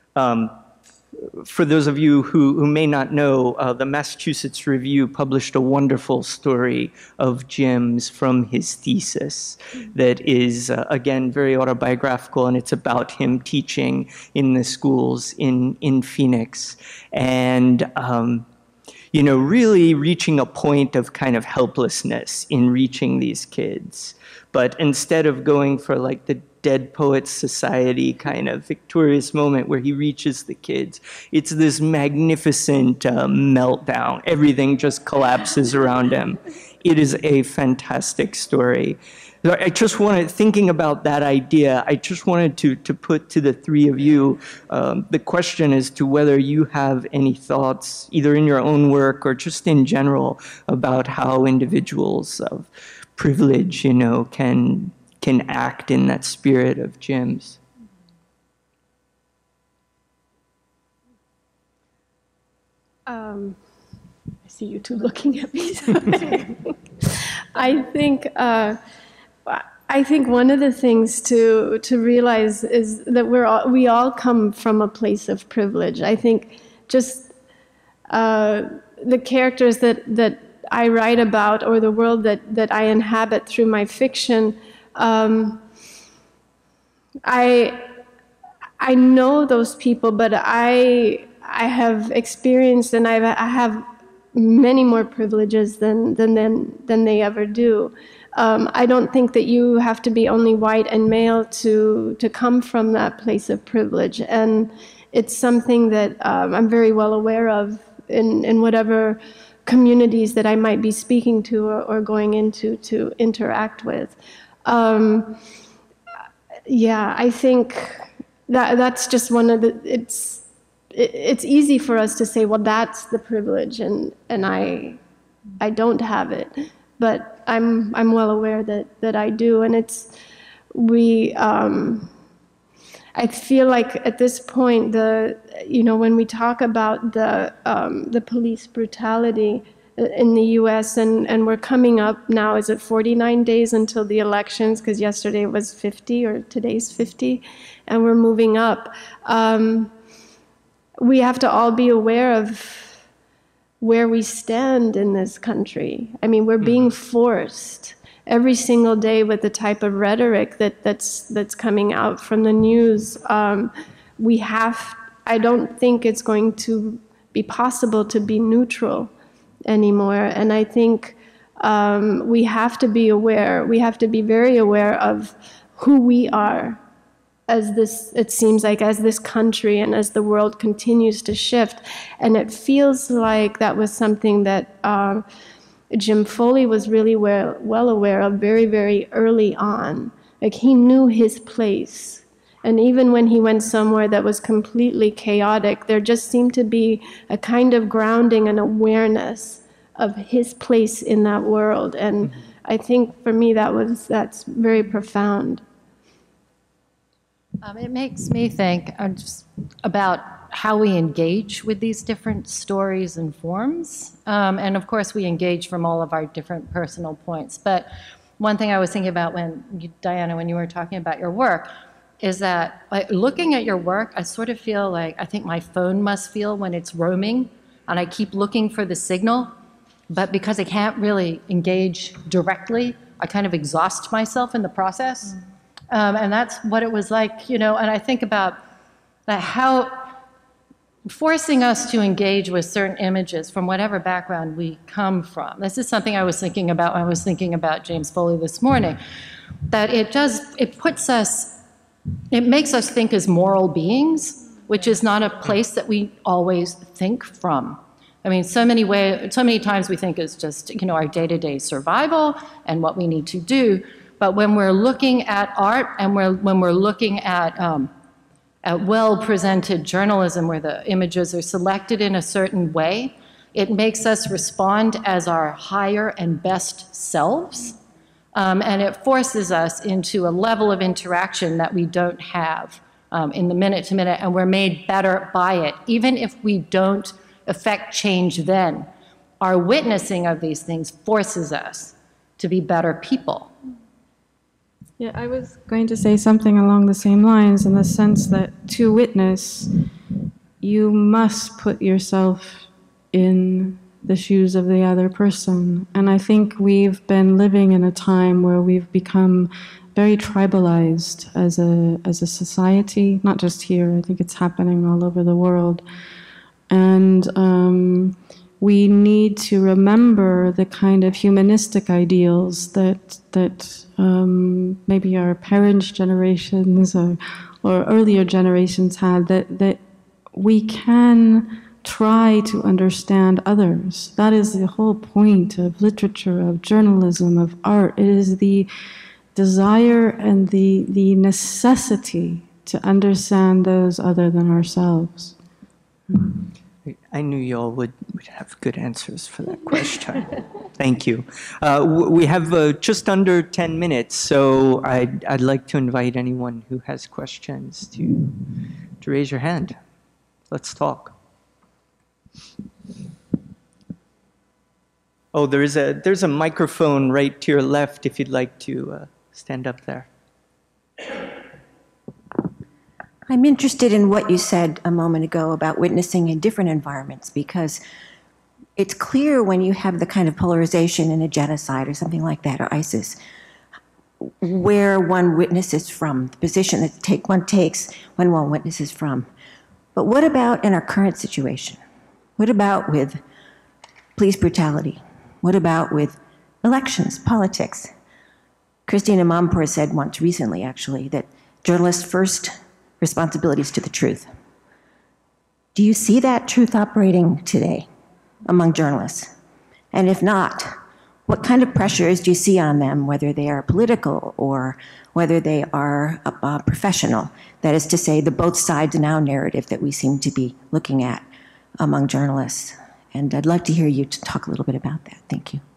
Speaker 1: For those of you who may not know, the Massachusetts Review published a wonderful story of Jim's from his thesis that is, again, very autobiographical, and it's about him teaching in the schools in Phoenix. And you know, really reaching a point of kind of helplessness in reaching these kids. But instead of going for like the Dead Poets Society kind of victorious moment where he reaches the kids, it's this magnificent meltdown. Everything just collapses around him. it is a fantastic story. So I just wanted, thinking about that idea, I just wanted to put to the three of you the question as to whether you have any thoughts, either in your own work or just in general, about how individuals of privilege, you know, can act in that spirit of Jim's.
Speaker 4: I see you two looking at me. I think one of the things to realize is that we all come from a place of privilege. I think just the characters that I write about, or the world that I inhabit through my fiction, I know those people, but I have experienced, and I have many more privileges than they ever do. I don't think that you have to be only white and male to come from that place of privilege, and it's something that I'm very well aware of in whatever communities that I might be speaking to or going into to interact with. Yeah, I think that's just one of the. It's easy for us to say, well, that's the privilege, and I don't have it, but I'm well aware that I do, and I feel like at this point, when we talk about the police brutality in the U.S. and we're coming up now, is it 49 days until the elections? Because yesterday was 50, or today's 50, and we're moving up. We have to all be aware of where we stand in this country. I mean, we're being forced every single day with the type of rhetoric that's coming out from the news. I don't think it's going to be possible to be neutral anymore. And I think we have to be aware. We have to be very aware of who we are as this country and as the world continues to shift. And it feels like that was something that Jim Foley was really well aware of very, very early on. Like, he knew his place. And even when he went somewhere that was completely chaotic, there just seemed to be a kind of grounding and awareness of his place in that world. And I think for me that's very profound.
Speaker 2: It makes me think just about how we engage with these different stories and forms. And of course, we engage from all of our different personal points. But one thing I was thinking about Diana, when you were talking about your work, is that looking at your work, I sort of feel like, I think my phone must feel when it's roaming, and I keep looking for the signal. But because I can't really engage directly, I kind of exhaust myself in the process. And that's what it was like, and I think about how forcing us to engage with certain images from whatever background we come from. This is something I was thinking about when I was thinking about James Foley this morning, that it makes us think as moral beings, which is not a place that we always think from. I mean, so many times we think it's just, our day-to-day survival and what we need to do. But when we're looking at art and when we're looking at well-presented journalism where the images are selected in a certain way, it makes us respond as our higher and best selves. And it forces us into a level of interaction that we don't have in the minute-to-minute, and we're made better by it. Even if we don't affect change then, our witnessing of these things forces us to be better people.
Speaker 3: Yeah, I was going to say something along the same lines, in the sense that to witness, you must put yourself in the shoes of the other person. And I think we've been living in a time where we've become very tribalized as a society, not just here, I think it's happening all over the world. And we need to remember the kind of humanistic ideals that maybe our parents' generations or earlier generations had, that we can try to understand others. That is the whole point of literature, of journalism, of art. It is the desire and the necessity to understand those other than ourselves.
Speaker 1: I knew you all would have good answers for that question. Thank you. We have just under 10 minutes, so I'd like to invite anyone who has questions to raise your hand. Let's talk. Oh, there's a microphone right to your left if you'd like to stand up there.
Speaker 5: I'm interested in what you said a moment ago about witnessing in different environments, because it's clear when you have the kind of polarization in a genocide or something like that, or ISIS, where one witnesses from, the position that one takes when one witnesses from. But what about in our current situation? What about with police brutality? What about with elections, politics? Christina Mampour said once recently, actually, that journalists' first responsibility is to the truth. Do you see that truth operating today among journalists? And if not, what kind of pressures do you see on them, whether they are political or whether they are professional? That is to say, the both sides now narrative that we seem to be looking at among journalists. And I'd like to hear you to talk a little bit about that. Thank you.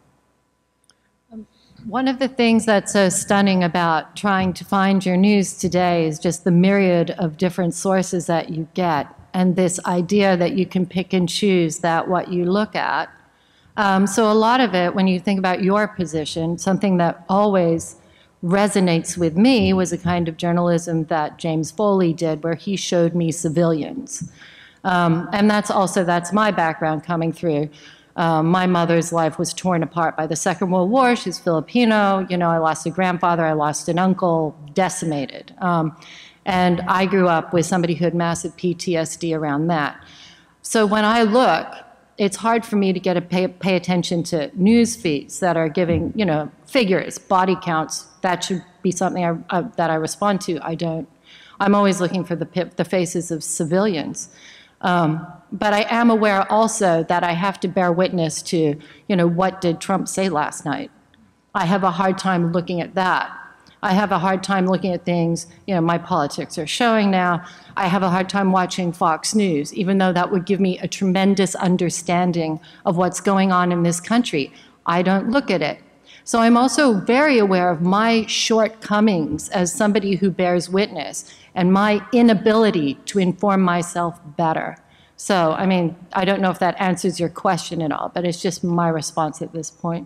Speaker 2: One of the things that's so stunning about trying to find your news today is just the myriad of different sources that you get, and this idea that you can pick and choose that what you look at. So a lot of it, when you think about your position, something that always resonates with me was a kind of journalism that James Foley did, where he showed me civilians. And that's my background coming through. My mother's life was torn apart by the Second World War. She's Filipino. You know, I lost a grandfather. I lost an uncle, decimated. And I grew up with somebody who had massive PTSD around that. So when I look, it's hard for me to pay attention to news feeds that are giving, you know, figures, body counts. That should be something that I respond to. I don't. I'm always looking for the faces of civilians. But I am aware also that I have to bear witness to, you know, what did Trump say last night? I have a hard time looking at that. I have a hard time looking at things, you know, my politics are showing now. I have a hard time watching Fox News, even though that would give me a tremendous understanding of what's going on in this country. I don't look at it. So I'm also very aware of my shortcomings as somebody who bears witness and my inability to inform myself better. So, I mean, I don't know if that answers your question at all, but it's just my response at this point.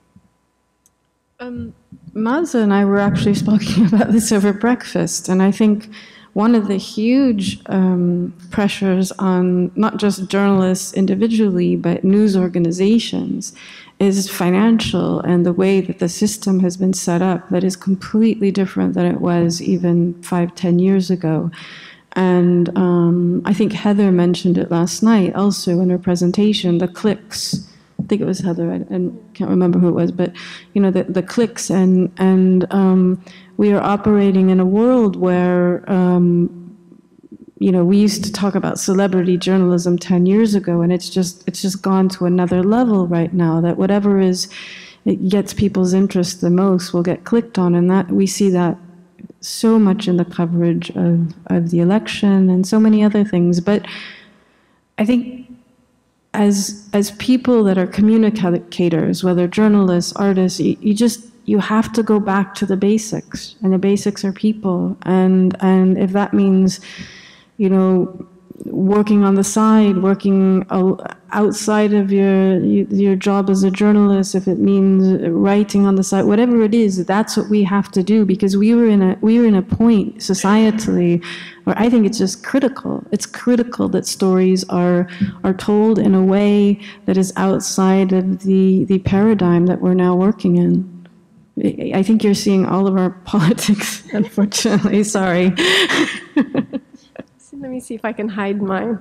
Speaker 3: Maaza and I were actually speaking about this over breakfast, and I think one of the huge pressures on not just journalists individually, but news organizations is financial, and the way that the system has been set up that is completely different than it was even 5-10 years ago. And I think Heather mentioned it last night also in her presentation, the clicks. I think it was Heather, I can't remember who it was, but you know, the clicks, and we are operating in a world where you know, we used to talk about celebrity journalism 10 years ago, and it's just gone to another level right now, that whatever it gets people's interest the most will get clicked on, and that we see that so much in the coverage of the election and so many other things. But I think as people that are communicators, whether journalists, artists, you have to go back to the basics, and the basics are people. And if that means, you know, working on the side, working outside of your job as a journalist, if it means writing on the side, whatever it is, that's what we have to do, because we were in a point societally where I think it's just critical. It's critical that stories are told in a way that is outside of the paradigm that we're now working in. I think you're seeing all of our politics, unfortunately. Sorry.
Speaker 4: Let me see if I can hide mine.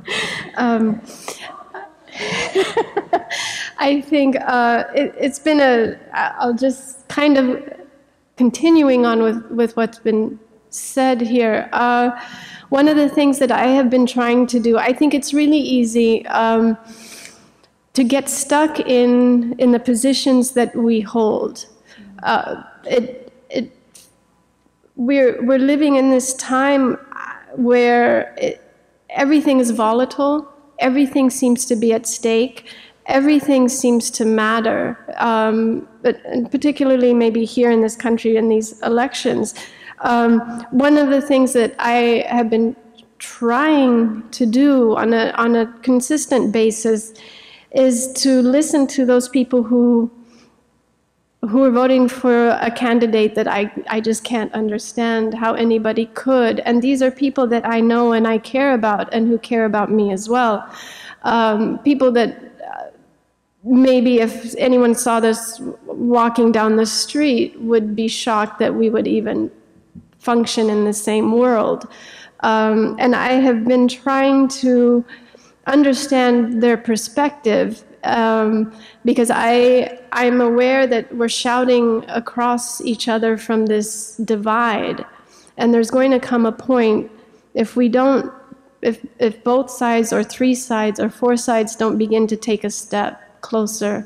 Speaker 4: I think it's been I'll just kind of continuing on with what's been said here. One of the things that I have been trying to do, I think it's really easy to get stuck in the positions that we hold. We're living in this time where everything is volatile, everything seems to be at stake, everything seems to matter, but particularly maybe here in this country in these elections. One of the things that I have been trying to do on a consistent basis is to listen to those people who are voting for a candidate that I just can't understand how anybody could. And these are people that I know and I care about and who care about me as well. People that maybe if anyone saw this walking down the street would be shocked that we would even function in the same world. And I have been trying to understand their perspective because I'm aware that we're shouting across each other from this divide. And there's going to come a point if we don't, if both sides or three sides or four sides don't begin to take a step closer,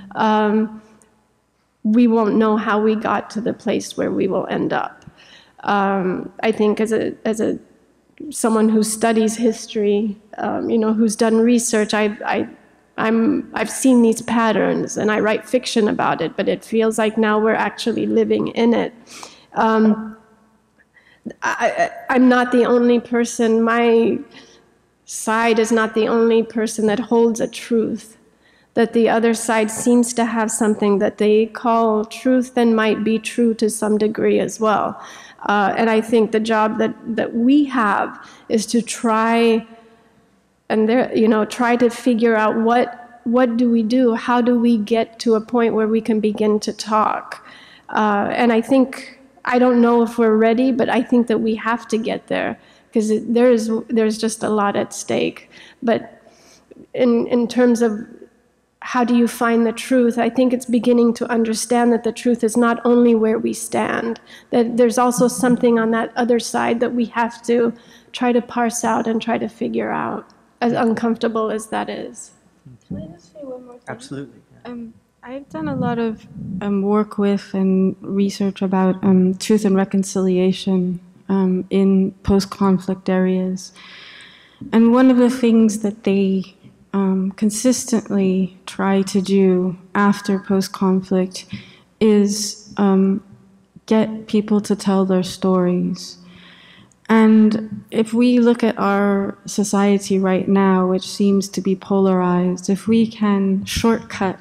Speaker 4: we won't know how we got to the place where we will end up. I think as someone who studies history, who's done research, I've seen these patterns and I write fiction about it, but it feels like now we're actually living in it. I'm not the only person, my side is not the only person that holds a truth, that the other side seems to have something that they call truth and might be true to some degree as well. And I think the job that we have is to try and try to figure out what do we do? How do we get to a point where we can begin to talk? And I don't know if we're ready, but I think that we have to get there because there's just a lot at stake. But in terms of how do you find the truth, I think it's beginning to understand that the truth is not only where we stand, that there's also something on that other side that we have to try to parse out and try to figure out, as uncomfortable as that is.
Speaker 3: Can I just say one more thing?
Speaker 1: Absolutely.
Speaker 3: I've done a lot of work with and research about truth and reconciliation in post-conflict areas. And one of the things that they consistently try to do after post-conflict is get people to tell their stories. And if we look at our society right now, which seems to be polarized, if we can shortcut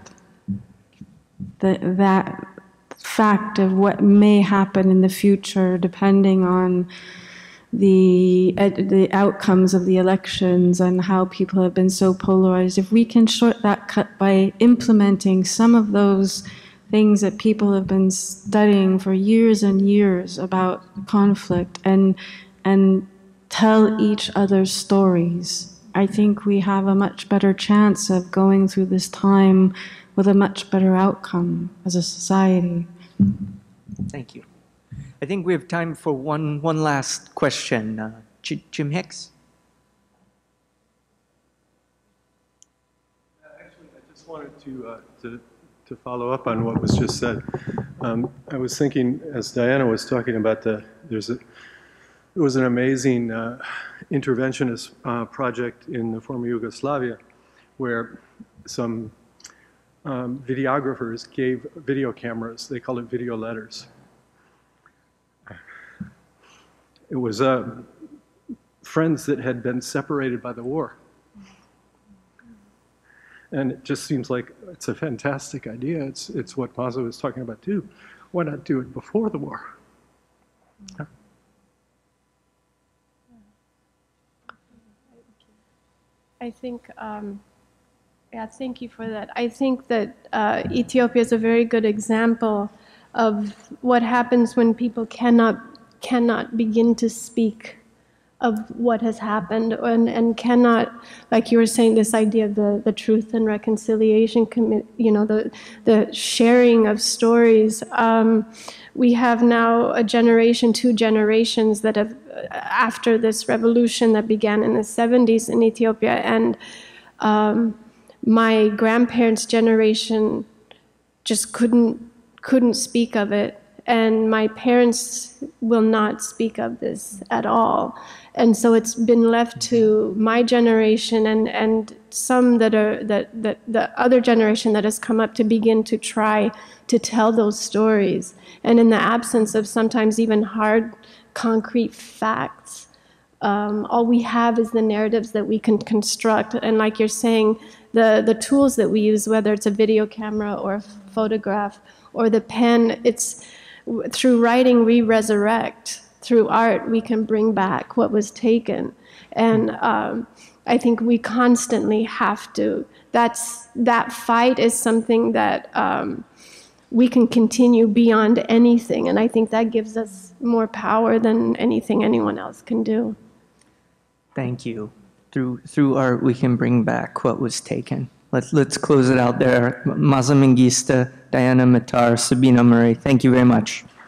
Speaker 3: that fact of what may happen in the future, depending on the outcomes of the elections and how people have been so polarized, if we can short that cut by implementing some of those things that people have been studying for years and years about conflict and tell each other's stories, I think we have a much better chance of going through this time with a much better outcome as a society.
Speaker 1: Thank you. I think we have time for one last question. Jim Hicks?
Speaker 6: Actually, I just wanted to follow up on what was just said. I was thinking, as Diana was talking about, there was an amazing interventionist project in the former Yugoslavia where some videographers gave video cameras, they called it video letters. It was friends that had been separated by the war. And it just seems like it's a fantastic idea. It's what Maaza was talking about too. Why not do it before the war? Yeah.
Speaker 4: I think, thank you for that. I think that Ethiopia is a very good example of what happens when people cannot begin to speak of what has happened, and cannot, like you were saying, this idea of the truth and reconciliation, the sharing of stories. We have now a generation, 2 generations that have, after this revolution that began in the 70s in Ethiopia, and my grandparents' generation just couldn't speak of it. And my parents will not speak of this at all. And so it's been left to my generation and some that the other generation that has come up to begin to try to tell those stories. And in the absence of sometimes even hard, concrete facts, all we have is the narratives that we can construct. And like you're saying, the tools that we use, whether it's a video camera or a photograph or the pen, it's through writing we resurrect. Through art we can bring back what was taken. And I think we constantly have to. That fight is something that we can continue beyond anything. And I think that gives us more power than anything anyone else can do.
Speaker 1: Thank you. Through art, we can bring back what was taken. Let's close it out there. Maaza Mengiste, Diana Matar, Sabina Murray, thank you very much.